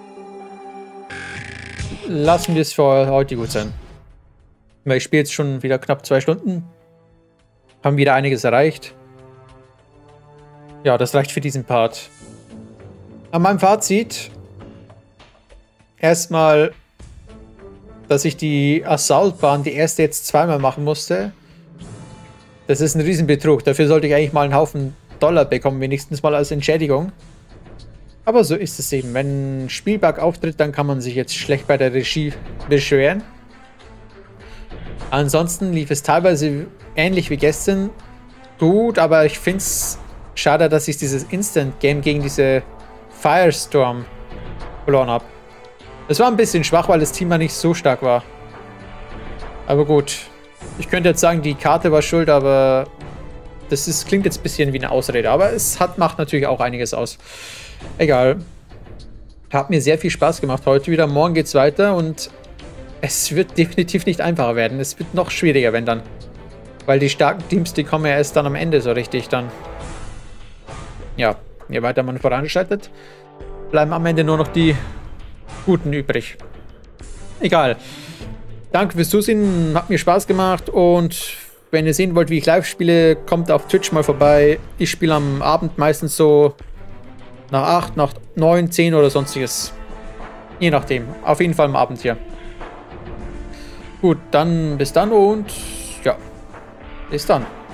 lassen wir es für heute gut sein. Weil ich spiele jetzt schon wieder knapp zwei Stunden. Haben wieder einiges erreicht. Ja, das reicht für diesen Part. An meinem Fazit. Erstmal, dass ich die Assaultbahn, die erste, jetzt zweimal machen musste. Das ist ein Riesenbetrug. Dafür sollte ich eigentlich mal einen Haufen Dollar bekommen, wenigstens mal als Entschädigung. Aber so ist es eben. Wenn ein Spielbug auftritt, dann kann man sich jetzt schlecht bei der Regie beschweren. Ansonsten lief es teilweise ähnlich wie gestern gut, aber ich finde es schade, dass ich dieses Instant-Game gegen diese Firestorm verloren habe. Es war ein bisschen schwach, weil das Team ja nicht so stark war. Aber gut. Ich könnte jetzt sagen, die Karte war schuld, aber das ist, klingt jetzt ein bisschen wie eine Ausrede. Aber es hat, macht natürlich auch einiges aus. Egal. Hat mir sehr viel Spaß gemacht heute wieder. Morgen geht's weiter und es wird definitiv nicht einfacher werden. Es wird noch schwieriger, wenn dann. Weil die starken Teams, die kommen ja erst dann am Ende so richtig dann. Ja, je weiter man voranschreitet, bleiben am Ende nur noch die Guten übrig. Egal. Danke fürs Zusehen, hat mir Spaß gemacht und wenn ihr sehen wollt, wie ich live spiele, kommt auf Twitch mal vorbei. Ich spiele am Abend meistens so nach acht, nach neun, zehn oder sonstiges. Je nachdem. Auf jeden Fall am Abend hier. Gut, dann bis dann und ja, bis dann.